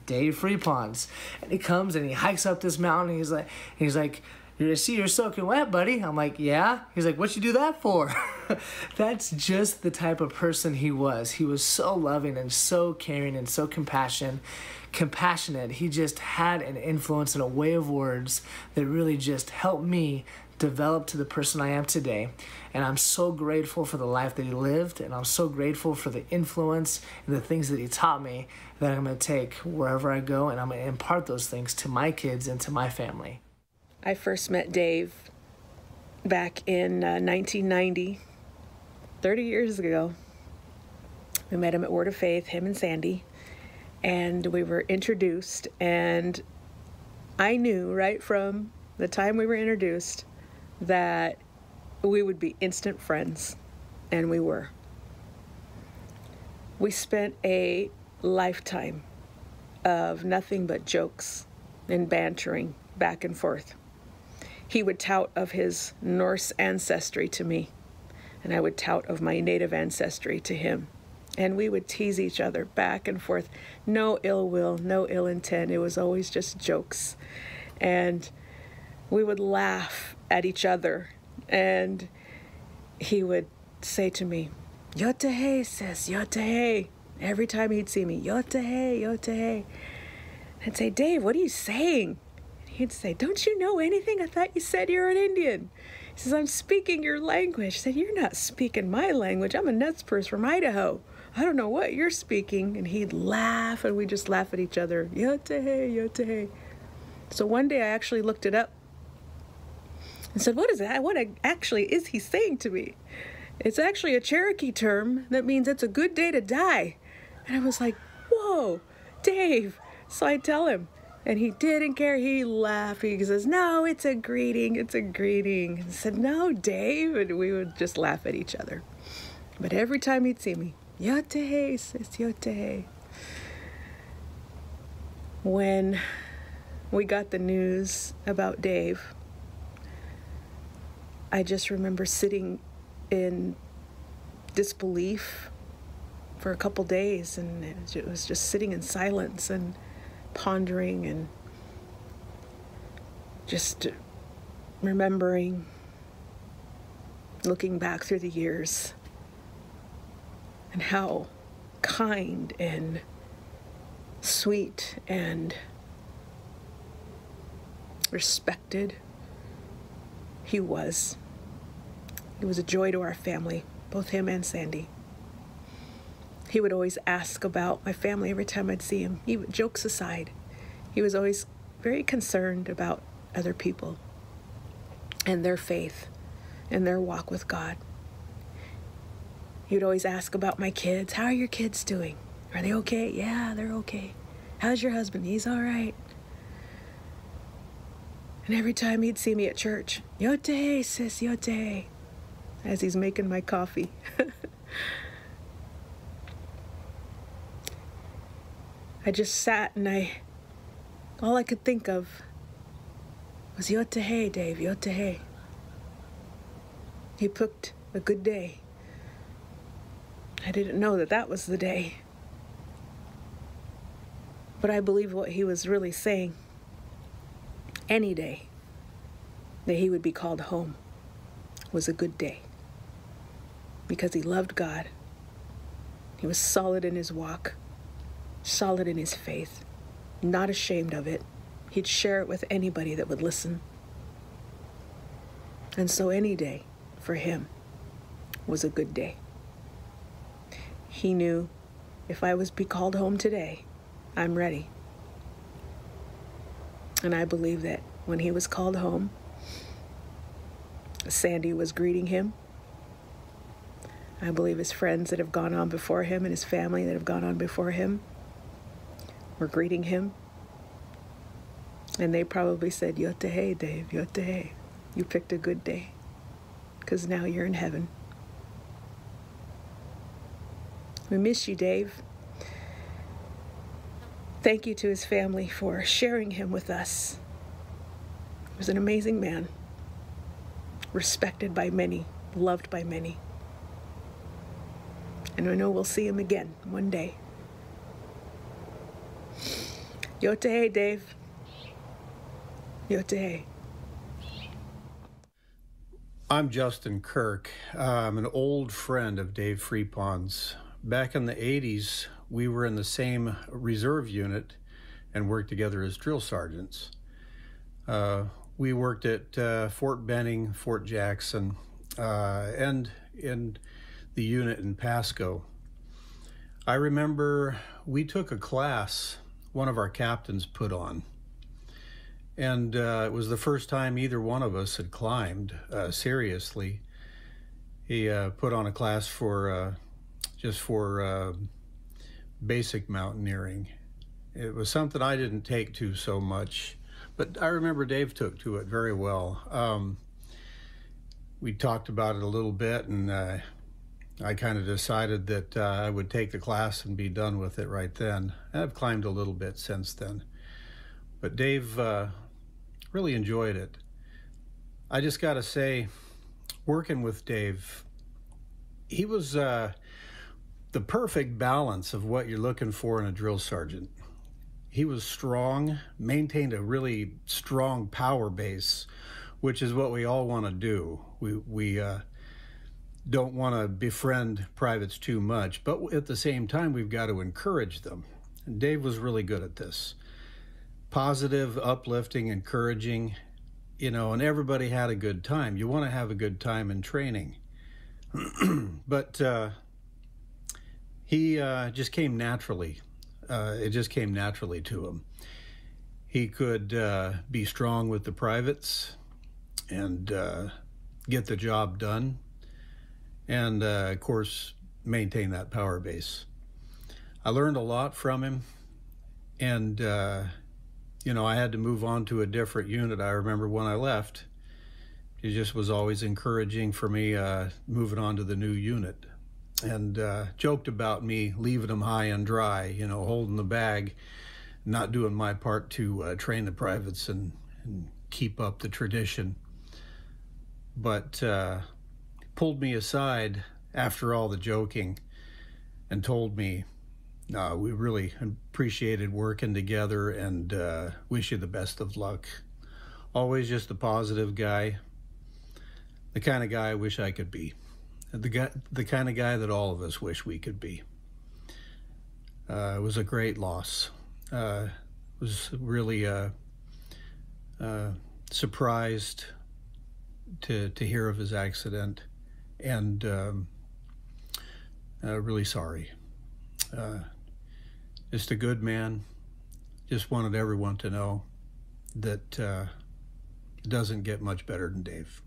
Dave Freepons. And he comes and he hikes up this mountain. And he's like, he's like, you see, you're soaking wet, buddy. I'm like, yeah. He's like, what'd you do that for? That's just the type of person he was. He was so loving and so caring and so compassionate. Compassionate. He just had an influence and a way of words that really just helped me develop to the person I am today. And I'm so grateful for the life that he lived, and I'm so grateful for the influence and the things that he taught me that I'm going to take wherever I go, and I'm going to impart those things to my kids and to my family. I first met Dave back in uh, nineteen ninety, thirty years ago. We met him at Word of Faith, him and Sandy, and we were introduced, and I knew right from the time we were introduced that we would be instant friends, and we were. We spent a lifetime of nothing but jokes and bantering back and forth. He would tout of his Norse ancestry to me, and I would tout of my native ancestry to him. And we would tease each other back and forth. No ill will, no ill intent. It was always just jokes. And we would laugh at each other. And he would say to me, Yotehe, sis, Yotehe. Every time he'd see me, Yotehe, Yotehe. I'd say, Dave, what are you saying? He'd say, don't you know anything? I thought you said you're an Indian. He says, I'm speaking your language. I said, you're not speaking my language. I'm a nuts person from Idaho. I don't know what you're speaking. And he'd laugh, and we'd just laugh at each other. Yotehe, Yotehe. So one day I actually looked it up and said, what is that? What actually is he saying to me? It's actually a Cherokee term that means it's a good day to die. And I was like, whoa, Dave. So I tell him, and he didn't care. He laughed. He says, no, it's a greeting. It's a greeting. I said, no, Dave. And we would just laugh at each other. But every time he'd see me, Yotehe, sis, Yotehe. When we got the news about Dave, I just remember sitting in disbelief for a couple days, and it was just sitting in silence and pondering and just remembering, looking back through the years, and how kind and sweet and respected he was. He was a joy to our family, both him and Sandy. He would always ask about my family every time I'd see him. He, jokes aside, he was always very concerned about other people and their faith and their walk with God. He would always ask about my kids. How are your kids doing? Are they okay? Yeah, they're okay. How's your husband? He's all right. And every time he'd see me at church, Yotehe, sis, Yotehe, as he's making my coffee. I just sat and I, all I could think of was Yotehe, Dave, Yotehe. He picked a good day. I didn't know that that was the day. But I believe what he was really saying, any day that he would be called home was a good day. Because he loved God. He was solid in his walk, solid in his faith, not ashamed of it. He'd share it with anybody that would listen. And so any day for him was a good day. He knew if I was be called home today, I'm ready. And I believe that when he was called home, Sandy was greeting him. I believe his friends that have gone on before him and his family that have gone on before him were greeting him. And they probably said, Yotehe, Dave, Yotehe. You picked a good day, because now you're in heaven. We miss you, Dave. Thank you to his family for sharing him with us. He was an amazing man, respected by many, loved by many. And I know we'll see him again one day. Yote, Dave. Yote. I'm Justin Kirk. Uh, I'm an old friend of Dave Freepons. Back in the eighties, we were in the same reserve unit and worked together as drill sergeants. Uh, we worked at uh, Fort Benning, Fort Jackson, uh, and in the unit in Pasco. I remember we took a class one of our captains put on. And uh, it was the first time either one of us had climbed uh, seriously. He uh, put on a class for uh, just for uh, basic mountaineering. It was something I didn't take to so much, but I remember Dave took to it very well. Um, we talked about it a little bit, and uh, I kind of decided that uh, I would take the class and be done with it right then. I've climbed a little bit since then. But Dave uh, really enjoyed it. I just got to say, working with Dave, he was uh, the perfect balance of what you're looking for in a drill sergeant. He was strong, maintained a really strong power base, which is what we all want to do. We, we uh, don't want to befriend privates too much, but at the same time, we've got to encourage them. And Dave was really good at this. Positive, uplifting, encouraging, you know, and everybody had a good time. You want to have a good time in training. But uh, he uh, just came naturally. Uh, it just came naturally to him. He could uh, be strong with the privates and uh, get the job done. And, uh, of course, maintain that power base. I learned a lot from him. And, uh, you know, I had to move on to a different unit. I remember when I left, it just was always encouraging for me uh, moving on to the new unit. And uh, joked about me leaving them high and dry, you know, holding the bag, not doing my part to uh, train the privates and, and keep up the tradition. But uh, pulled me aside after all the joking and told me, no, we really appreciated working together and uh, wish you the best of luck. Always just a positive guy, the kind of guy I wish I could be. The guy, the kind of guy that all of us wish we could be. Uh, it was a great loss. Uh, was really uh, uh, surprised to to hear of his accident, and um, uh, really sorry. Uh, just a good man. Just wanted everyone to know that uh, it doesn't get much better than Dave.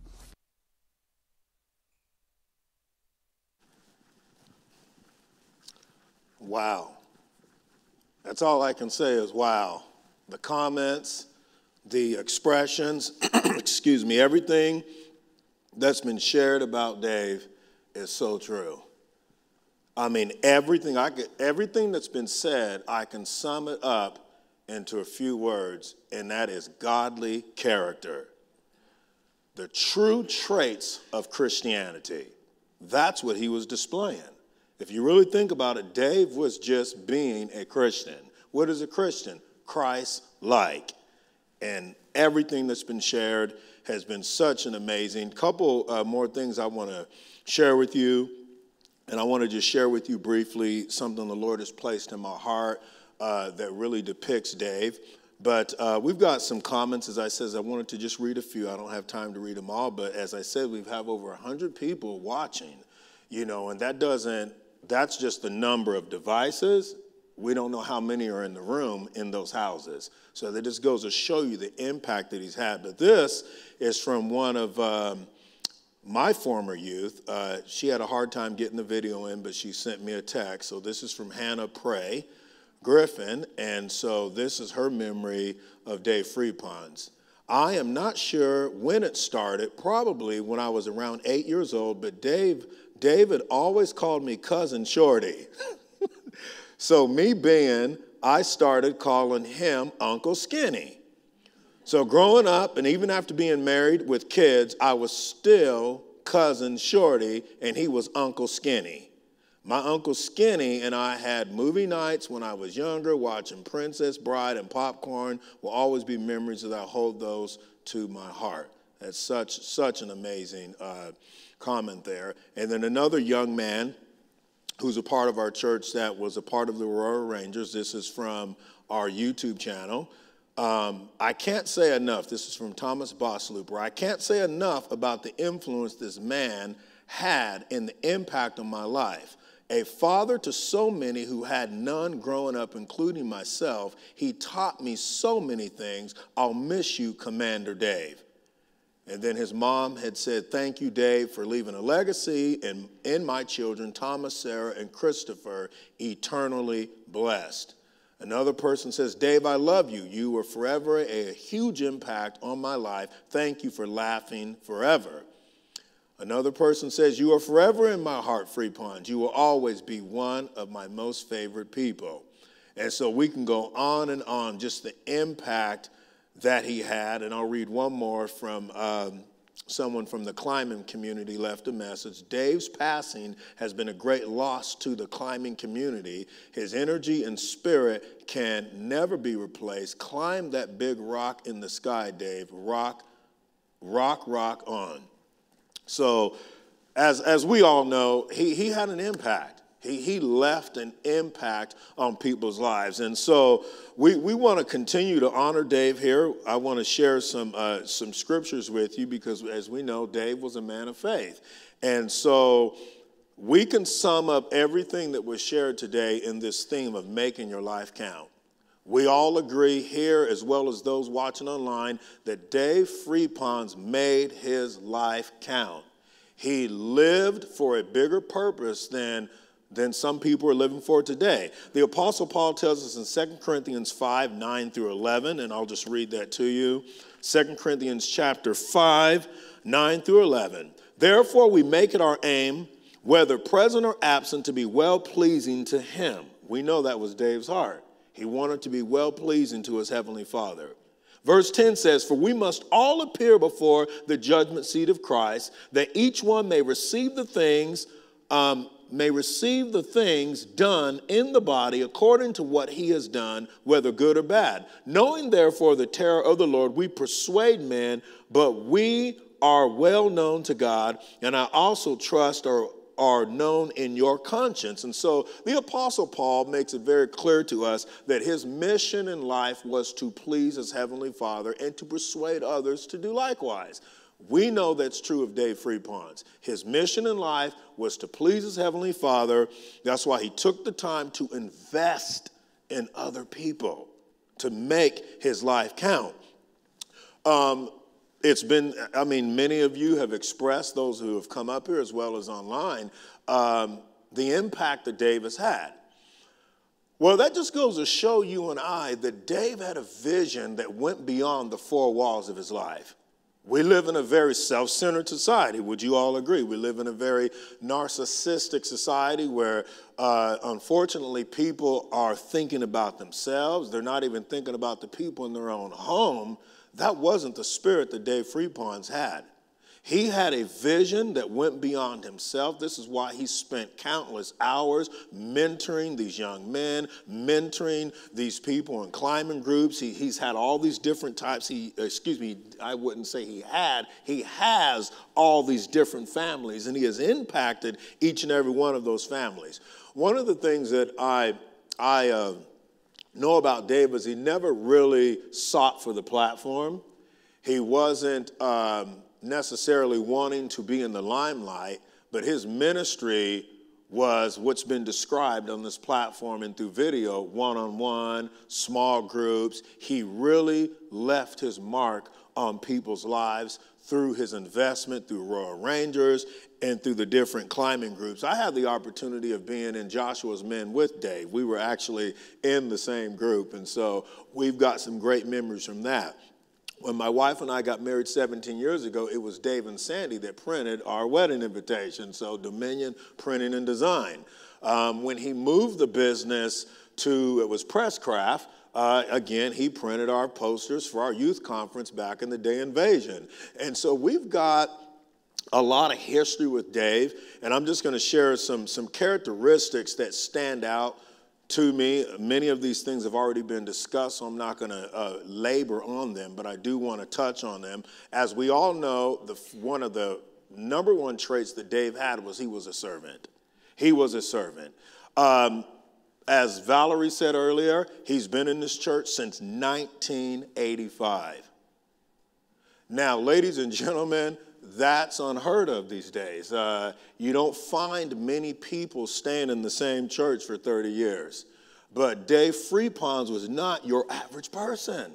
Wow. That's all I can say is wow. The comments, the expressions, excuse me, everything that's been shared about Dave is so true. I mean, everything I could, everything that's been said, I can sum it up into a few words, and that is godly character. The true traits of Christianity. That's what he was displaying. If you really think about it, Dave was just being a Christian. What is a Christian? Christ-like. And everything that's been shared has been such an amazing. Couple uh, more things I want to share with you. And I want to just share with you briefly something the Lord has placed in my heart uh, that really depicts Dave. But uh, we've got some comments. As I said, I wanted to just read a few. I don't have time to read them all. But as I said, we have over one hundred people watching, you know, and that doesn't, that's just the number of devices. We don't know how many are in the room in those houses. So that just goes to show you the impact that he's had. But this is from one of um, my former youth. Uh, she had a hard time getting the video in, but she sent me a text. So this is from Hannah Prey Griffin. And so this is her memory of Dave Freepons. I am not sure when it started, probably when I was around eight years old, but Dave, David always called me Cousin Shorty. So me being, I started calling him Uncle Skinny. So growing up, and even after being married with kids, I was still Cousin Shorty, and he was Uncle Skinny. My Uncle Skinny and I had movie nights when I was younger, watching Princess Bride and popcorn. Will always be memories that I hold those to my heart. That's such, such an amazing uh, comment there. And then another young man who's a part of our church that was a part of the Aurora Rangers. This is from our YouTube channel. Um, I can't say enough. This is from Thomas Bosslooper. I can't say enough about the influence this man had in the impact on my life. A father to so many who had none growing up, including myself. He taught me so many things. I'll miss you, Commander Dave. And then his mom had said, thank you, Dave, for leaving a legacy in, in my children, Thomas, Sarah, and Christopher, eternally blessed. Another person says, Dave, I love you. You were forever a huge impact on my life. Thank you for laughing forever. Another person says, you are forever in my heart, Freepons. You will always be one of my most favorite people. And so we can go on and on, just the impact that he had. And I'll read one more from um, someone from the climbing community left a message. Dave's passing has been a great loss to the climbing community. His energy and spirit can never be replaced. Climb that big rock in the sky, Dave. Rock, rock, rock on. So as, as we all know, he, he had an impact. He, he left an impact on people's lives. And so we, we want to continue to honor Dave here. I want to share some, uh, some scriptures with you because, as we know, Dave was a man of faith. And so we can sum up everything that was shared today in this theme of making your life count. We all agree here, as well as those watching online, that Dave Freepons made his life count. He lived for a bigger purpose than, than some people are living for today. The Apostle Paul tells us in Second Corinthians five, nine through eleven, and I'll just read that to you. Second Corinthians chapter five, nine through eleven. Therefore we make it our aim, whether present or absent, to be well-pleasing to him. We know that was Dave's heart. He wanted to be well-pleasing to his heavenly Father. Verse ten says, for we must all appear before the judgment seat of Christ, that each one may receive the things, um, may receive the things done in the body according to what he has done, whether good or bad. Knowing therefore the terror of the Lord, we persuade men, but we are well known to God, and I also trust or are known in your conscience. And so the Apostle Paul makes it very clear to us that his mission in life was to please his heavenly Father and to persuade others to do likewise. We know that's true of Dave Freepons. His mission in life was to please his heavenly Father. That's why he took the time to invest in other people, to make his life count. Um, It's been, I mean, many of you have expressed, those who have come up here as well as online, um, the impact that Dave has had. Well, that just goes to show you and I that Dave had a vision that went beyond the four walls of his life. We live in a very self-centered society. Would you all agree? We live in a very narcissistic society where, uh, unfortunately, people are thinking about themselves. They're not even thinking about the people in their own home. That wasn't the spirit that Dave Freepons had. He had a vision that went beyond himself. This is why he spent countless hours mentoring these young men, mentoring these people in climbing groups. He, he's had all these different types. He, excuse me, I wouldn't say he had. He has all these different families, and he has impacted each and every one of those families. One of the things that I, I uh, know about Dave is he never really sought for the platform. He wasn't um, necessarily wanting to be in the limelight, but his ministry was what's been described on this platform and through video, one-on-one, small groups. He really left his mark on people's lives through his investment, through Royal Rangers, and through the different climbing groups. I had the opportunity of being in Joshua's Men with Dave. We were actually in the same group, and so we've got some great memories from that. When my wife and I got married seventeen years ago, it was Dave and Sandy that printed our wedding invitation, so Dominion Printing and Design. Um, when he moved the business to, it was Presscraft, uh, again, he printed our posters for our youth conference back in the day, Invasion. And so we've got a lot of history with Dave, and I'm just going to share some, some characteristics that stand out to me. Many of these things have already been discussed, so I'm not going to uh, labor on them, but I do want to touch on them. As we all know, the, one of the number one traits that Dave had was he was a servant. He was a servant. Um, as Valerie said earlier, he's been in this church since nineteen eighty-five. Now, ladies and gentlemen, that's unheard of these days. Uh, you don't find many people staying in the same church for thirty years. But Dave Freepons was not your average person.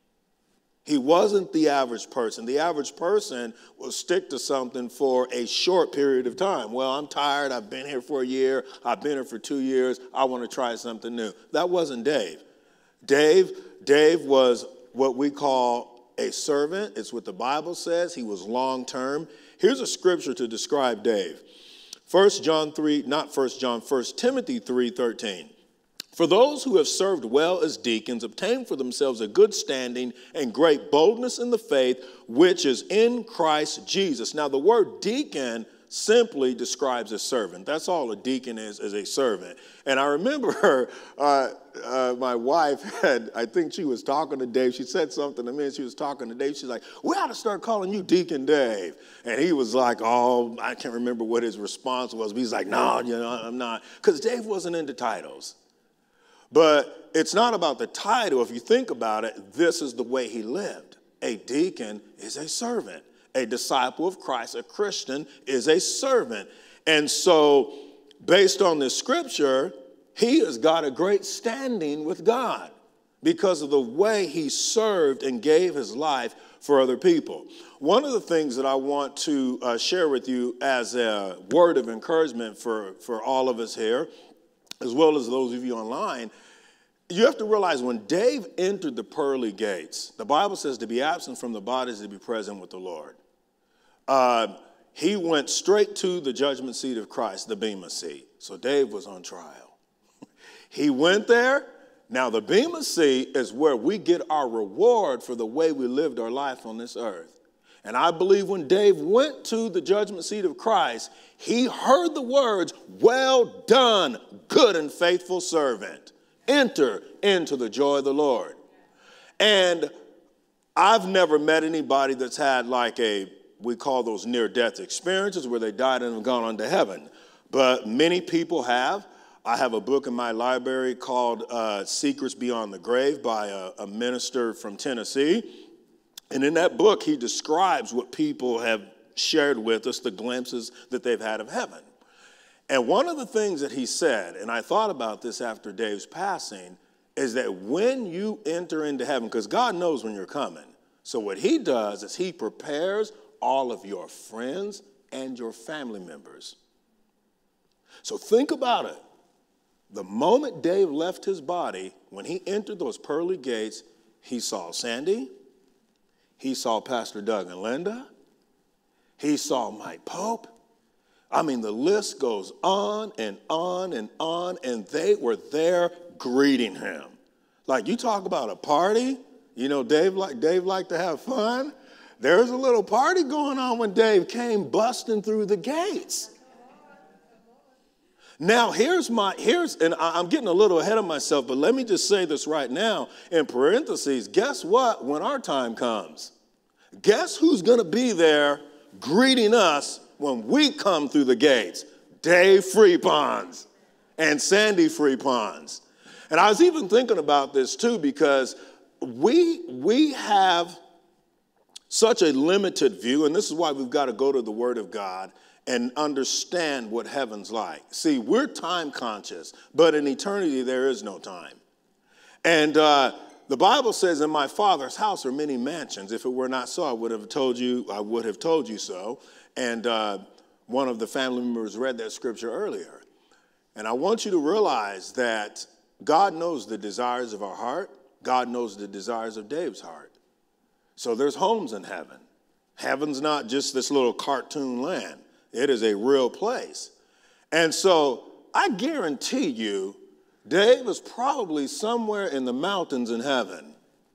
He wasn't the average person. The average person will stick to something for a short period of time. Well, I'm tired. I've been here for a year. I've been here for two years. I want to try something new. That wasn't Dave. Dave, Dave was what we call a servant. It's what the Bible says. He was long-term. Here's a scripture to describe Dave. First John three, not First John, First Timothy three thirteen. For those who have served well as deacons obtain for themselves a good standing and great boldness in the faith which is in Christ Jesus. Now, the word deacon simply describes a servant. That's all a deacon is, is a servant. And I remember her, uh, uh, my wife had, I think she was talking to Dave. She said something to me, and she was talking to Dave. She's like, we ought to start calling you Deacon Dave. And he was like, oh, I can't remember what his response was. But he's like, no, you know, I'm not. Because Dave wasn't into titles. But it's not about the title. If you think about it, this is the way he lived. A deacon is a servant. A disciple of Christ, a Christian, is a servant. And so, based on this scripture, he has got a great standing with God because of the way he served and gave his life for other people. One of the things that I want to uh, share with you as a word of encouragement for, for all of us here, as well as those of you online, you have to realize when Dave entered the pearly gates, the Bible says to be absent from the body is to be present with the Lord. Uh, he went straight to the judgment seat of Christ, the Bema seat. So Dave was on trial. He went there. Now the Bema seat is where we get our reward for the way we lived our life on this earth. And I believe when Dave went to the judgment seat of Christ, he heard the words, well done, good and faithful servant. Enter into the joy of the Lord. And I've never met anybody that's had like a, we call those near-death experiences where they died and have gone on to heaven. But many people have. I have a book in my library called uh, Secrets Beyond the Grave by a, a minister from Tennessee. And in that book, he describes what people have shared with us, the glimpses that they've had of heaven. And one of the things that he said, and I thought about this after Dave's passing, is that when you enter into heaven, because God knows when you're coming, so what he does is he prepares all of your friends and your family members. So think about it. The moment Dave left his body, when he entered those pearly gates, he saw Sandy, he saw Pastor Doug and Linda, he saw Mike Pope. I mean, the list goes on and on and on, and they were there greeting him. Like, you talk about a party, you know, Dave, like, Dave liked to have fun. There was a little party going on when Dave came busting through the gates. Now, here's my, here's, and I'm getting a little ahead of myself, but let me just say this right now in parentheses. Guess what? When our time comes, guess who's going to be there greeting us when we come through the gates? Dave Freepons and Sandy Freepons. And I was even thinking about this too, because we, we have such a limited view, and this is why we've got to go to the Word of God and understand what heaven's like. See, we're time conscious, but in eternity there is no time. And uh, the Bible says, in my Father's house are many mansions. If it were not so, I would have told you, I would have told you so. And uh, one of the family members read that scripture earlier. And I want you to realize that God knows the desires of our heart. God knows the desires of Dave's heart. So there's homes in heaven. Heaven's not just this little cartoon land. It is a real place. And so I guarantee you, Dave is probably somewhere in the mountains in heaven,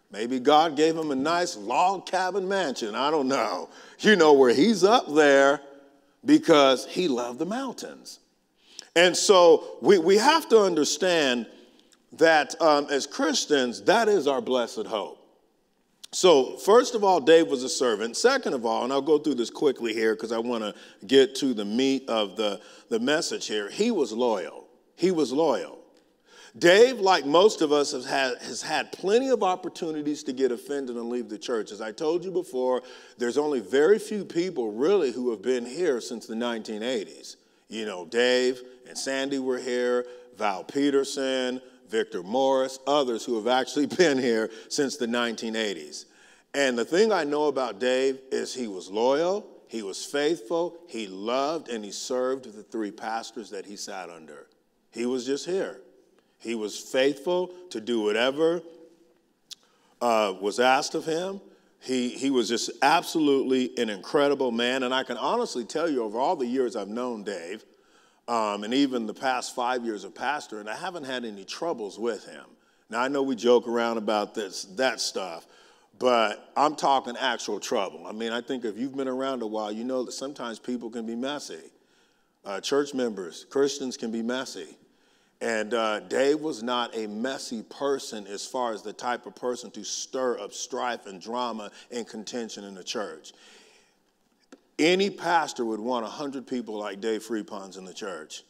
Maybe God gave him a nice log cabin mansion. I don't know. You know, where he's up there because he loved the mountains. And so we, we have to understand that um, as Christians, that is our blessed hope. So first of all, Dave was a servant. Second of all, and I'll go through this quickly here because I want to get to the meat of the, the message here. He was loyal. He was loyal. Dave, like most of us, has had, has had plenty of opportunities to get offended and leave the church. As I told you before, there's only very few people really who have been here since the nineteen eighties. You know, Dave and Sandy were here, Val Peterson, Victor Morris, others who have actually been here since the nineteen eighties. And the thing I know about Dave is he was loyal, he was faithful, he loved, and he served the three pastors that he sat under. He was just here. He was faithful to do whatever uh, was asked of him. He, he was just absolutely an incredible man. And I can honestly tell you, over all the years I've known Dave, um, and even the past five years of pastoring, I haven't had any troubles with him. Now, I know we joke around about this, that stuff, but I'm talking actual trouble. I mean, I think if you've been around a while, you know that sometimes people can be messy. Uh, church members, Christians can be messy. And uh, Dave was not a messy person as far as the type of person to stir up strife and drama and contention in the church. Any pastor would want one hundred people like Dave Freepons in the church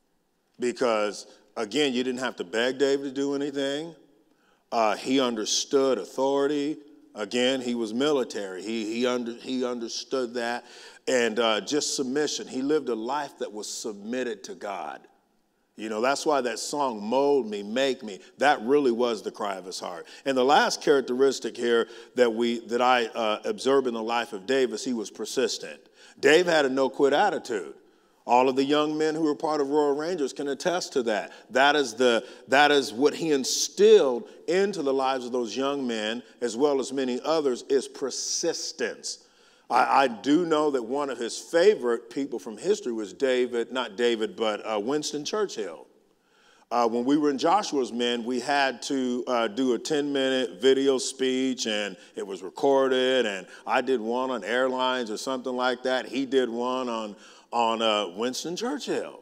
because, again, you didn't have to beg Dave to do anything. Uh, he understood authority. Again, he was military. He, he, under, he understood that. And uh, just submission. He lived a life that was submitted to God. You know, that's why that song, Mold Me, Make Me, that really was the cry of his heart. And the last characteristic here that we that I uh, observe in the life of Dave is he was persistent. Dave had a no-quit attitude. All of the young men who were part of Royal Rangers can attest to that. That is, the, that is what he instilled into the lives of those young men, as well as many others, is persistence. I, I do know that one of his favorite people from history was David, not David, but uh, Winston Churchill. Uh, when we were in Joshua's Men, we had to uh, do a ten-minute video speech, and it was recorded, and I did one on airlines or something like that. He did one on, on uh, Winston Churchill.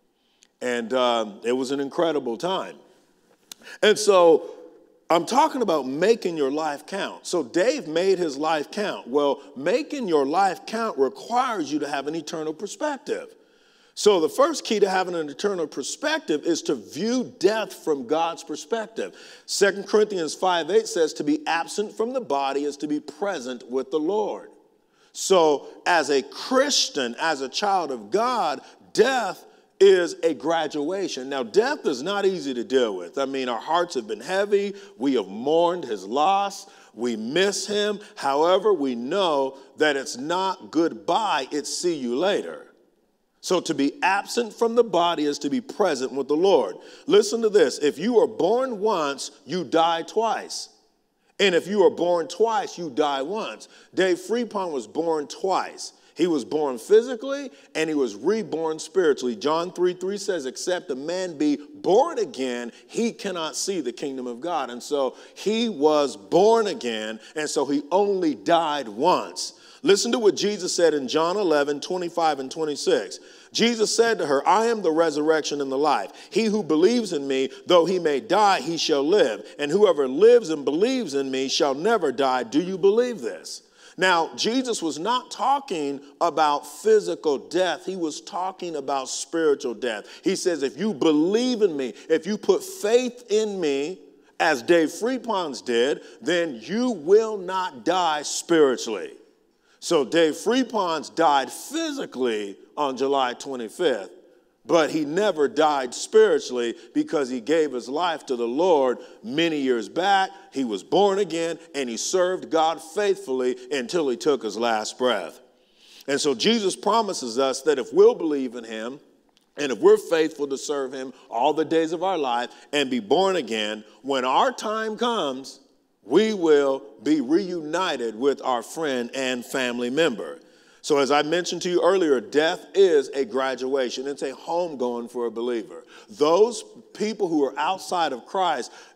And um, it was an incredible time. And so I'm talking about making your life count. So Dave made his life count. Well, making your life count requires you to have an eternal perspective. So the first key to having an eternal perspective is to view death from God's perspective. Second Corinthians five eight says to be absent from the body is to be present with the Lord. So as a Christian, as a child of God, death is a graduation. Now, death is not easy to deal with. I mean, our hearts have been heavy. We have mourned his loss. We miss him. However, we know that it's not goodbye, it's see you later. So to be absent from the body is to be present with the Lord. Listen to this. If you are born once, you die twice. And if you are born twice, you die once. Dave Freepons was born twice. He was born physically and he was reborn spiritually. John three three says, except a man be born again, he cannot see the kingdom of God. And so he was born again, and so he only died once. Listen to what Jesus said in John eleven, twenty-five and twenty-six. Jesus said to her, I am the resurrection and the life. He who believes in me, though he may die, he shall live. And whoever lives and believes in me shall never die. Do you believe this? Now, Jesus was not talking about physical death. He was talking about spiritual death. He says, if you believe in me, if you put faith in me, as Dave Freepons did, then you will not die spiritually. So Dave Freepons died physically on July twenty-fifth, but he never died spiritually because he gave his life to the Lord many years back. He was born again, and he served God faithfully until he took his last breath. And so Jesus promises us that if we'll believe in him, and if we're faithful to serve him all the days of our life and be born again, when our time comes, we will be reunited with our friend and family member. So as I mentioned to you earlier, death is a graduation. It's a homegoing for a believer. Those people who are outside of Christ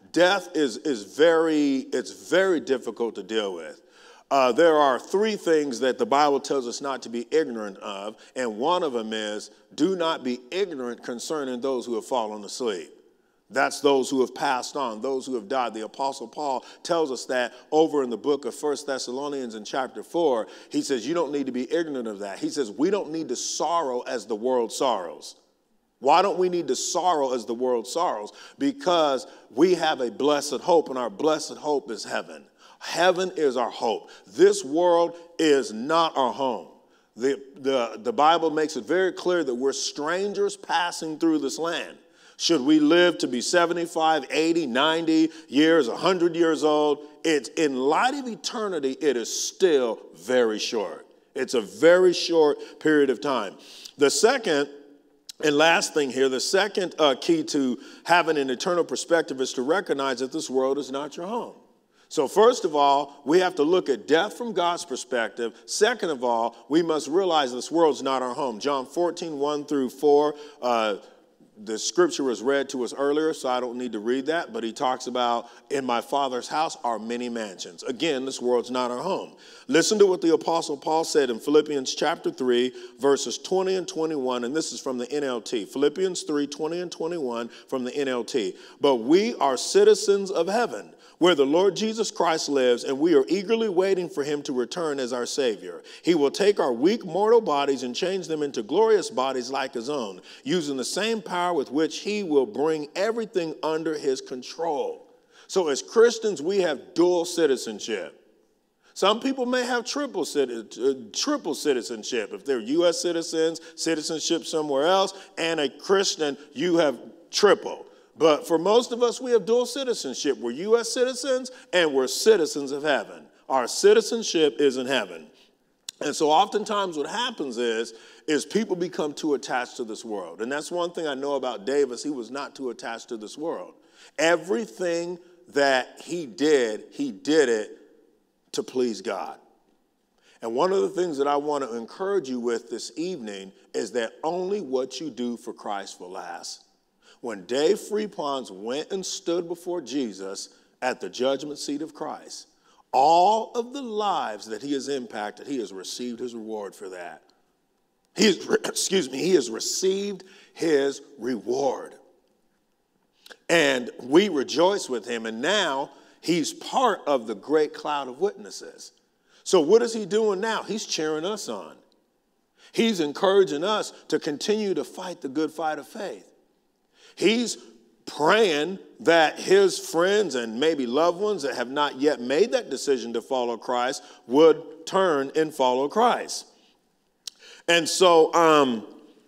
death is, is very, it's very difficult to deal with. Uh, there are three things that the Bible tells us not to be ignorant of, and one of them is, do not be ignorant concerning those who have fallen asleep. That's those who have passed on, those who have died. The Apostle Paul tells us that over in the book of First Thessalonians in chapter four. He says, you don't need to be ignorant of that. He says, we don't need to sorrow as the world sorrows. Why don't we need to sorrow as the world sorrows? Because we have a blessed hope, and our blessed hope is heaven. Heaven is our hope. This world is not our home. The, the, the Bible makes it very clear that we're strangers passing through this land. Should we live to be seventy-five, eighty, ninety years, one hundred years old, it's in light of eternity, it is still very short. It's a very short period of time. The second and last thing here, the second uh, key to having an eternal perspective is to recognize that this world is not your home. So first of all, we have to look at death from God's perspective. Second of all, we must realize this world's not our home. John fourteen, one through four, uh, the scripture was read to us earlier, so I don't need to read that, but he talks about, in my Father's house are many mansions. Again, this world's not our home. Listen to what the Apostle Paul said in Philippians chapter three, verses twenty and twenty-one, and this is from the N L T. Philippians three, twenty and twenty-one from the N L T. But we are citizens of heaven, where the Lord Jesus Christ lives, and we are eagerly waiting for him to return as our Savior. He will take our weak mortal bodies and change them into glorious bodies like his own, using the same power with which he will bring everything under his control. So as Christians, we have dual citizenship. Some people may have triple, triple citizenship. If they're U S citizens, citizenship somewhere else, and a Christian, you have triple. But for most of us, we have dual citizenship. We're U S citizens and we're citizens of heaven. Our citizenship is in heaven. And so oftentimes what happens is, is people become too attached to this world. And that's one thing I know about Davis. He was not too attached to this world. Everything that he did, he did it to please God. And one of the things that I want to encourage you with this evening is that only what you do for Christ will last. When Dave Freepons went and stood before Jesus at the judgment seat of Christ, all of the lives that he has impacted, he has received his reward for that. He has, excuse me, he has received his reward. And we rejoice with him, and now he's part of the great cloud of witnesses. So what is he doing now? He's cheering us on. He's encouraging us to continue to fight the good fight of faith. He's praying that his friends and maybe loved ones that have not yet made that decision to follow Christ would turn and follow Christ. And so um,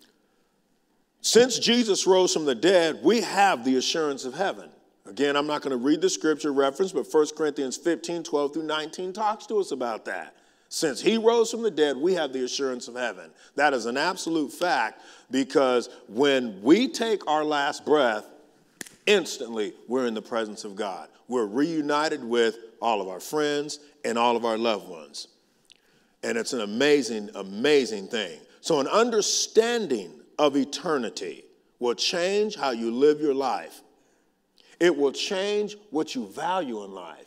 since Jesus rose from the dead, we have the assurance of heaven. Again, I'm not going to read the scripture reference, but First Corinthians fifteen, twelve through nineteen talks to us about that. Since he rose from the dead, we have the assurance of heaven. That is an absolute fact, because when we take our last breath, instantly we're in the presence of God. We're reunited with all of our friends and all of our loved ones. And it's an amazing, amazing thing. So an understanding of eternity will change how you live your life. It will change what you value in life.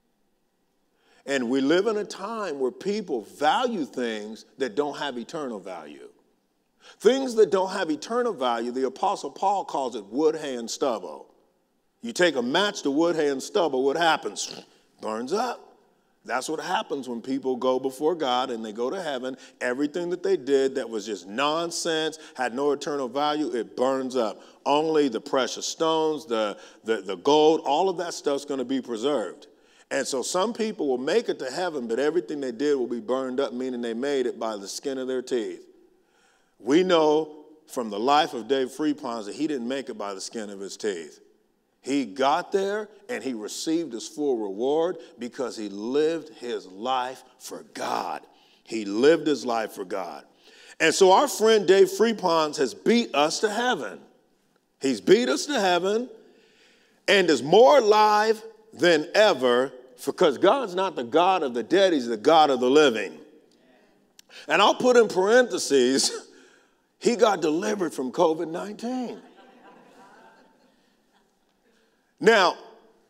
And we live in a time where people value things that don't have eternal value. Things that don't have eternal value, the Apostle Paul calls it wood, hay, and stubble. You take a match to wood, hay, and stubble, what happens? Burns up. That's what happens when people go before God and they go to heaven. Everything that they did that was just nonsense, had no eternal value, it burns up. Only the precious stones, the, the, the gold, all of that stuff's going to be preserved. And so some people will make it to heaven, but everything they did will be burned up, meaning they made it by the skin of their teeth. We know from the life of David Freepons that he didn't make it by the skin of his teeth. He got there and he received his full reward because he lived his life for God. He lived his life for God. And so our friend Dave Freepons has beat us to heaven. He's beat us to heaven and is more alive than ever, because God's not the God of the dead, he's the God of the living. And I'll put in parentheses, he got delivered from COVID nineteen. Now,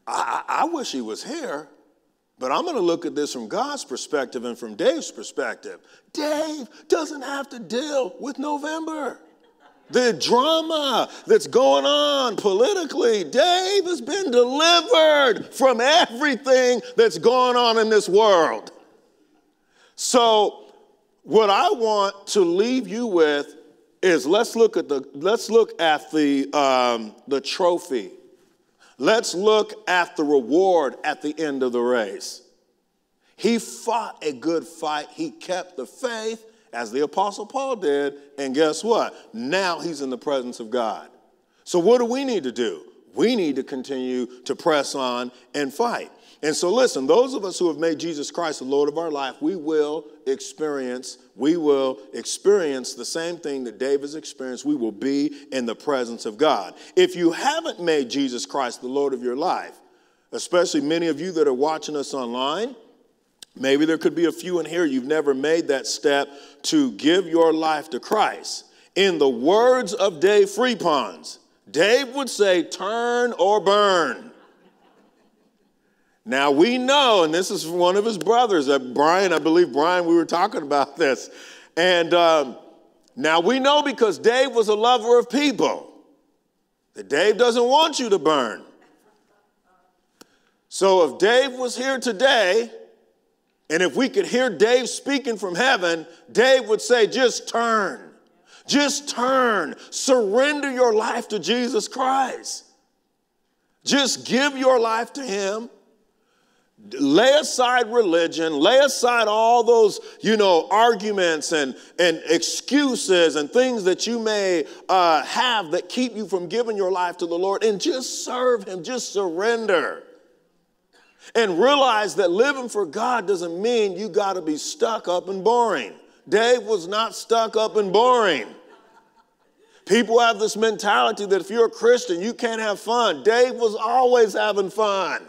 I, I, I wish he was here, but I'm going to look at this from God's perspective and from Dave's perspective. Dave doesn't have to deal with November. The drama that's going on politically, Dave has been delivered from everything that's going on in this world. So what I want to leave you with is let's look at the let's look at the um, the trophy. Let's look at the reward at the end of the race. He fought a good fight. He kept the faith, as the Apostle Paul did, and guess what? Now he's in the presence of God. So what do we need to do? We need to continue to press on and fight. And so listen, those of us who have made Jesus Christ the Lord of our life, we will experience, we will experience the same thing that David's experienced. We will be in the presence of God. If you haven't made Jesus Christ the Lord of your life, especially many of you that are watching us online, maybe there could be a few in here, you've never made that step to give your life to Christ. In the words of Dave Freepons, Dave would say, turn or burn. Now we know, and this is one of his brothers, uh, Brian, I believe Brian, we were talking about this. And um, now we know because Dave was a lover of people, that Dave doesn't want you to burn. So if Dave was here today, and if we could hear Dave speaking from heaven, Dave would say, just turn. Just turn. Surrender your life to Jesus Christ. Just give your life to him. Lay aside religion. Lay aside all those, you know, arguments and, and excuses and things that you may uh, have that keep you from giving your life to the Lord, and just serve him. Just surrender. And realize that living for God doesn't mean you got to be stuck up and boring. Dave was not stuck up and boring. People have this mentality that if you're a Christian, you can't have fun. Dave was always having fun.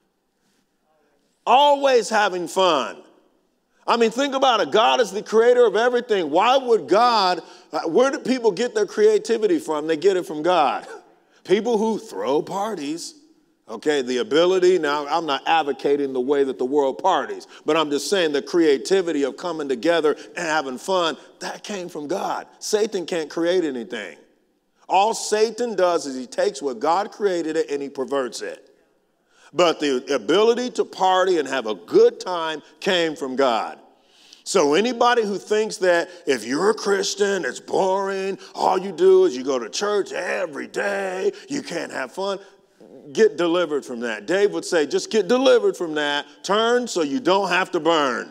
Always having fun. I mean, think about it. God is the creator of everything. Why would God, uh, where do people get their creativity from? They get it from God. People who throw parties. Okay, the ability, now I'm not advocating the way that the world parties, but I'm just saying the creativity of coming together and having fun, that came from God. Satan can't create anything. All Satan does is he takes what God created it and he perverts it. But the ability to party and have a good time came from God. So anybody who thinks that if you're a Christian, it's boring, all you do is you go to church every day, you can't have fun, get delivered from that. Dave would say, just get delivered from that. Turn so you don't have to burn.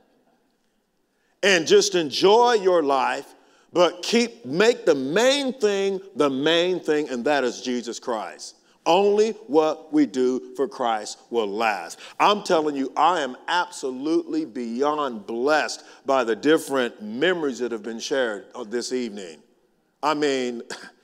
And just enjoy your life, but keep, make the main thing the main thing, and that is Jesus Christ. Only what we do for Christ will last. I'm telling you, I am absolutely beyond blessed by the different memories that have been shared this evening. I mean,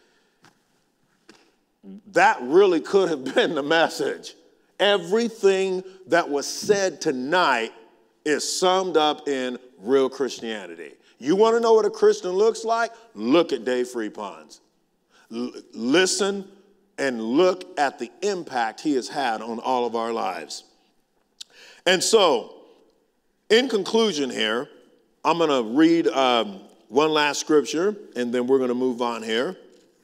that really could have been the message. Everything that was said tonight is summed up in real Christianity. You want to know what a Christian looks like? Look at Dave Freepons. L- listen and look at the impact he has had on all of our lives. And so, in conclusion here, I'm going to read um, one last scripture, and then we're going to move on here.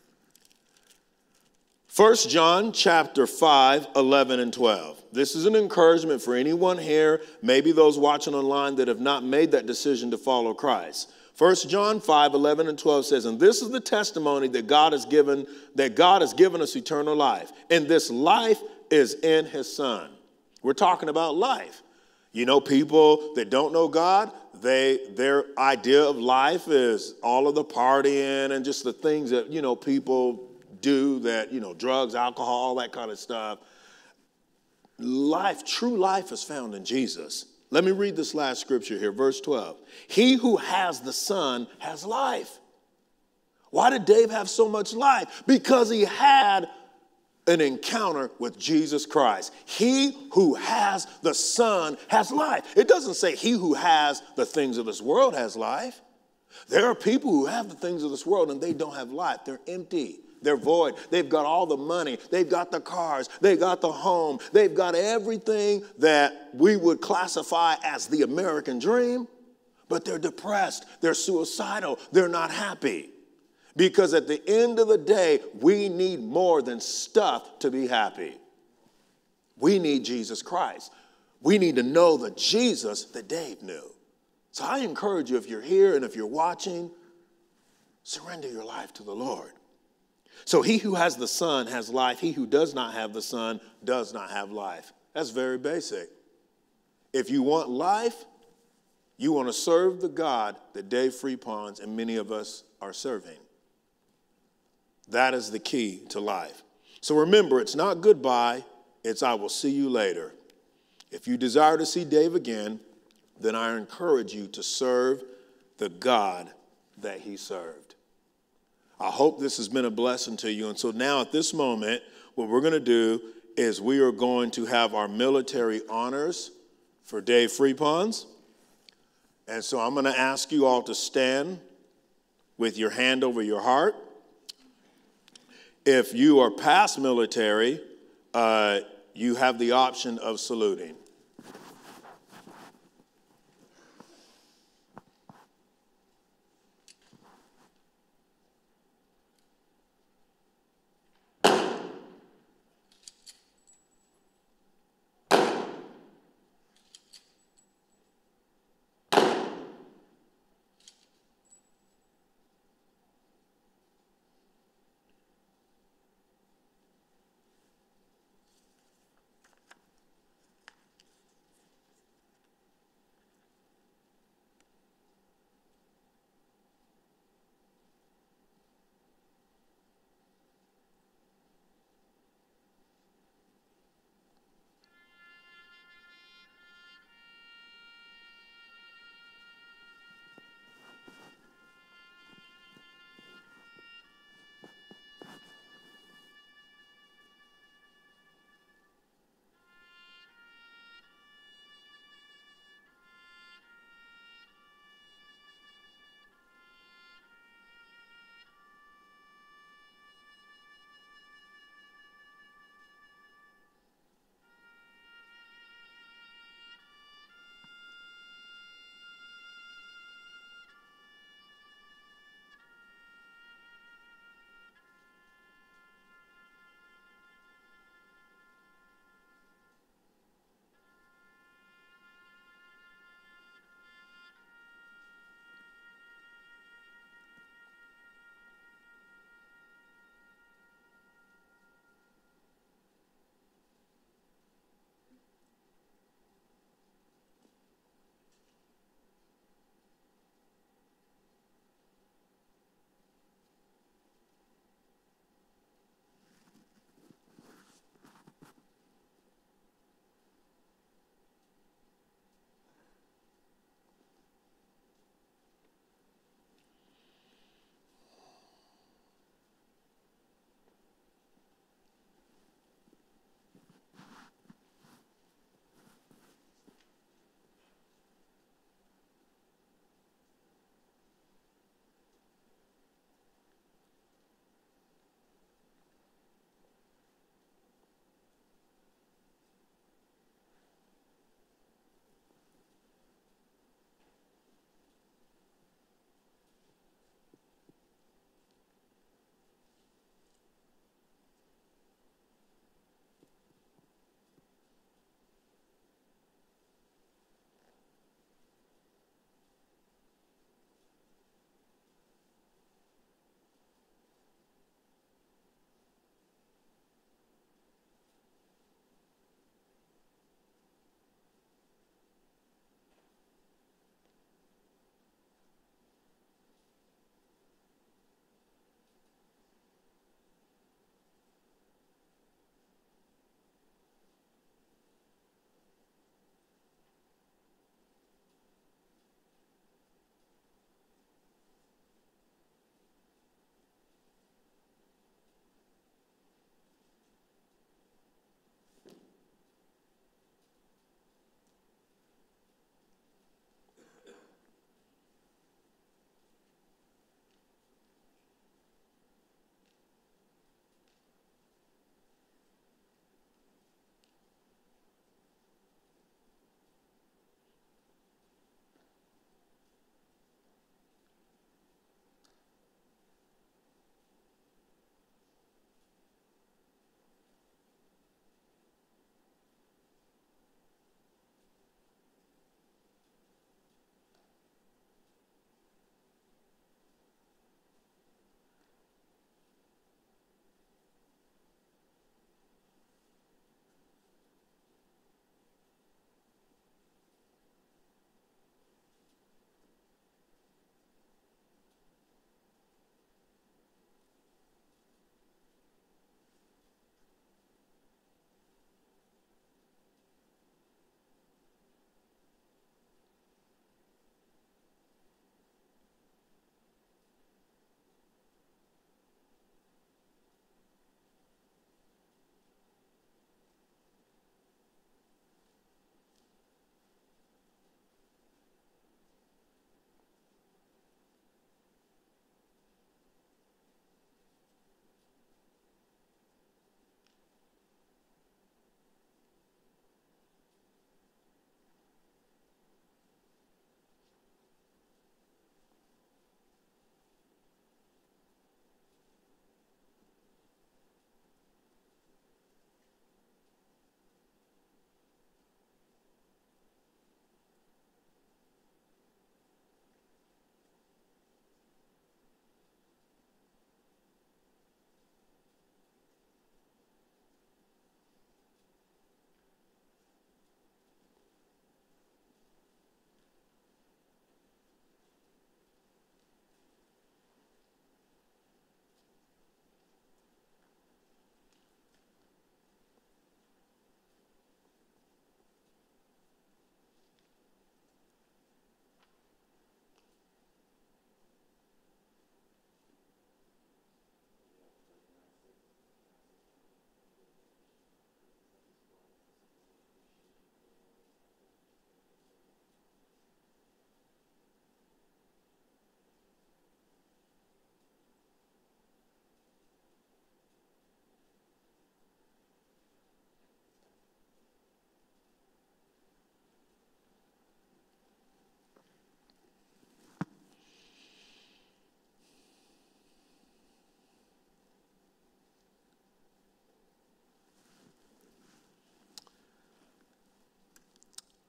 First John chapter five, eleven and twelve. This is an encouragement for anyone here, maybe those watching online that have not made that decision to follow Christ. First John five, eleven and twelve says, and this is the testimony that God has given, that God has given us eternal life. And this life is in his Son. We're talking about life. You know, people that don't know God, they their idea of life is all of the partying and just the things that, you know, people do that, you know, drugs, alcohol, all that kind of stuff. Life, true life is found in Jesus. Let me read this last scripture here, verse twelve. He who has the Son has life. Why did Dave have so much life? Because he had an encounter with Jesus Christ. He who has the Son has life. It doesn't say he who has the things of this world has life. There are people who have the things of this world and they don't have life. They're empty. They're void. They've got all the money. They've got the cars. They've got the home. They've got everything that we would classify as the American dream, but they're depressed. They're suicidal. They're not happy. Because at the end of the day, we need more than stuff to be happy. We need Jesus Christ. We need to know the Jesus that Dave knew. So I encourage you, if you're here and if you're watching, surrender your life to the Lord. So he who has the Son has life. He who does not have the Son does not have life. That's very basic. If you want life, you want to serve the God that Dave Freepons and many of us are serving. That is the key to life. So remember, it's not goodbye, it's I will see you later. If you desire to see Dave again, then I encourage you to serve the God that he served. I hope this has been a blessing to you. And so now at this moment, what we're going to do is we are going to have our military honors for Dave Freepons. And so I'm going to ask you all to stand with your hand over your heart. If you are past military, uh, you have the option of saluting.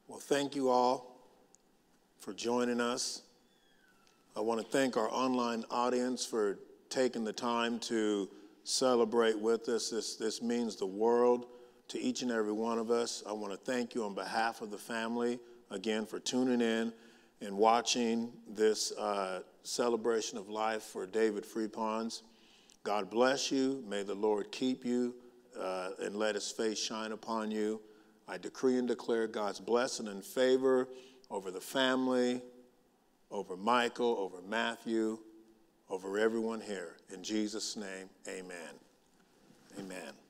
Well, thank you all for joining us. I want to thank our online audience for taking the time to celebrate with us. This, this means the world to each and every one of us. I want to thank you on behalf of the family, again, for tuning in and watching this uh, celebration of life for David Freepons. God bless you. May the Lord keep you uh, and let his face shine upon you. I decree and declare God's blessing and favor over the family, over Michael, over Matthew, over everyone here. In Jesus' name, amen. Amen.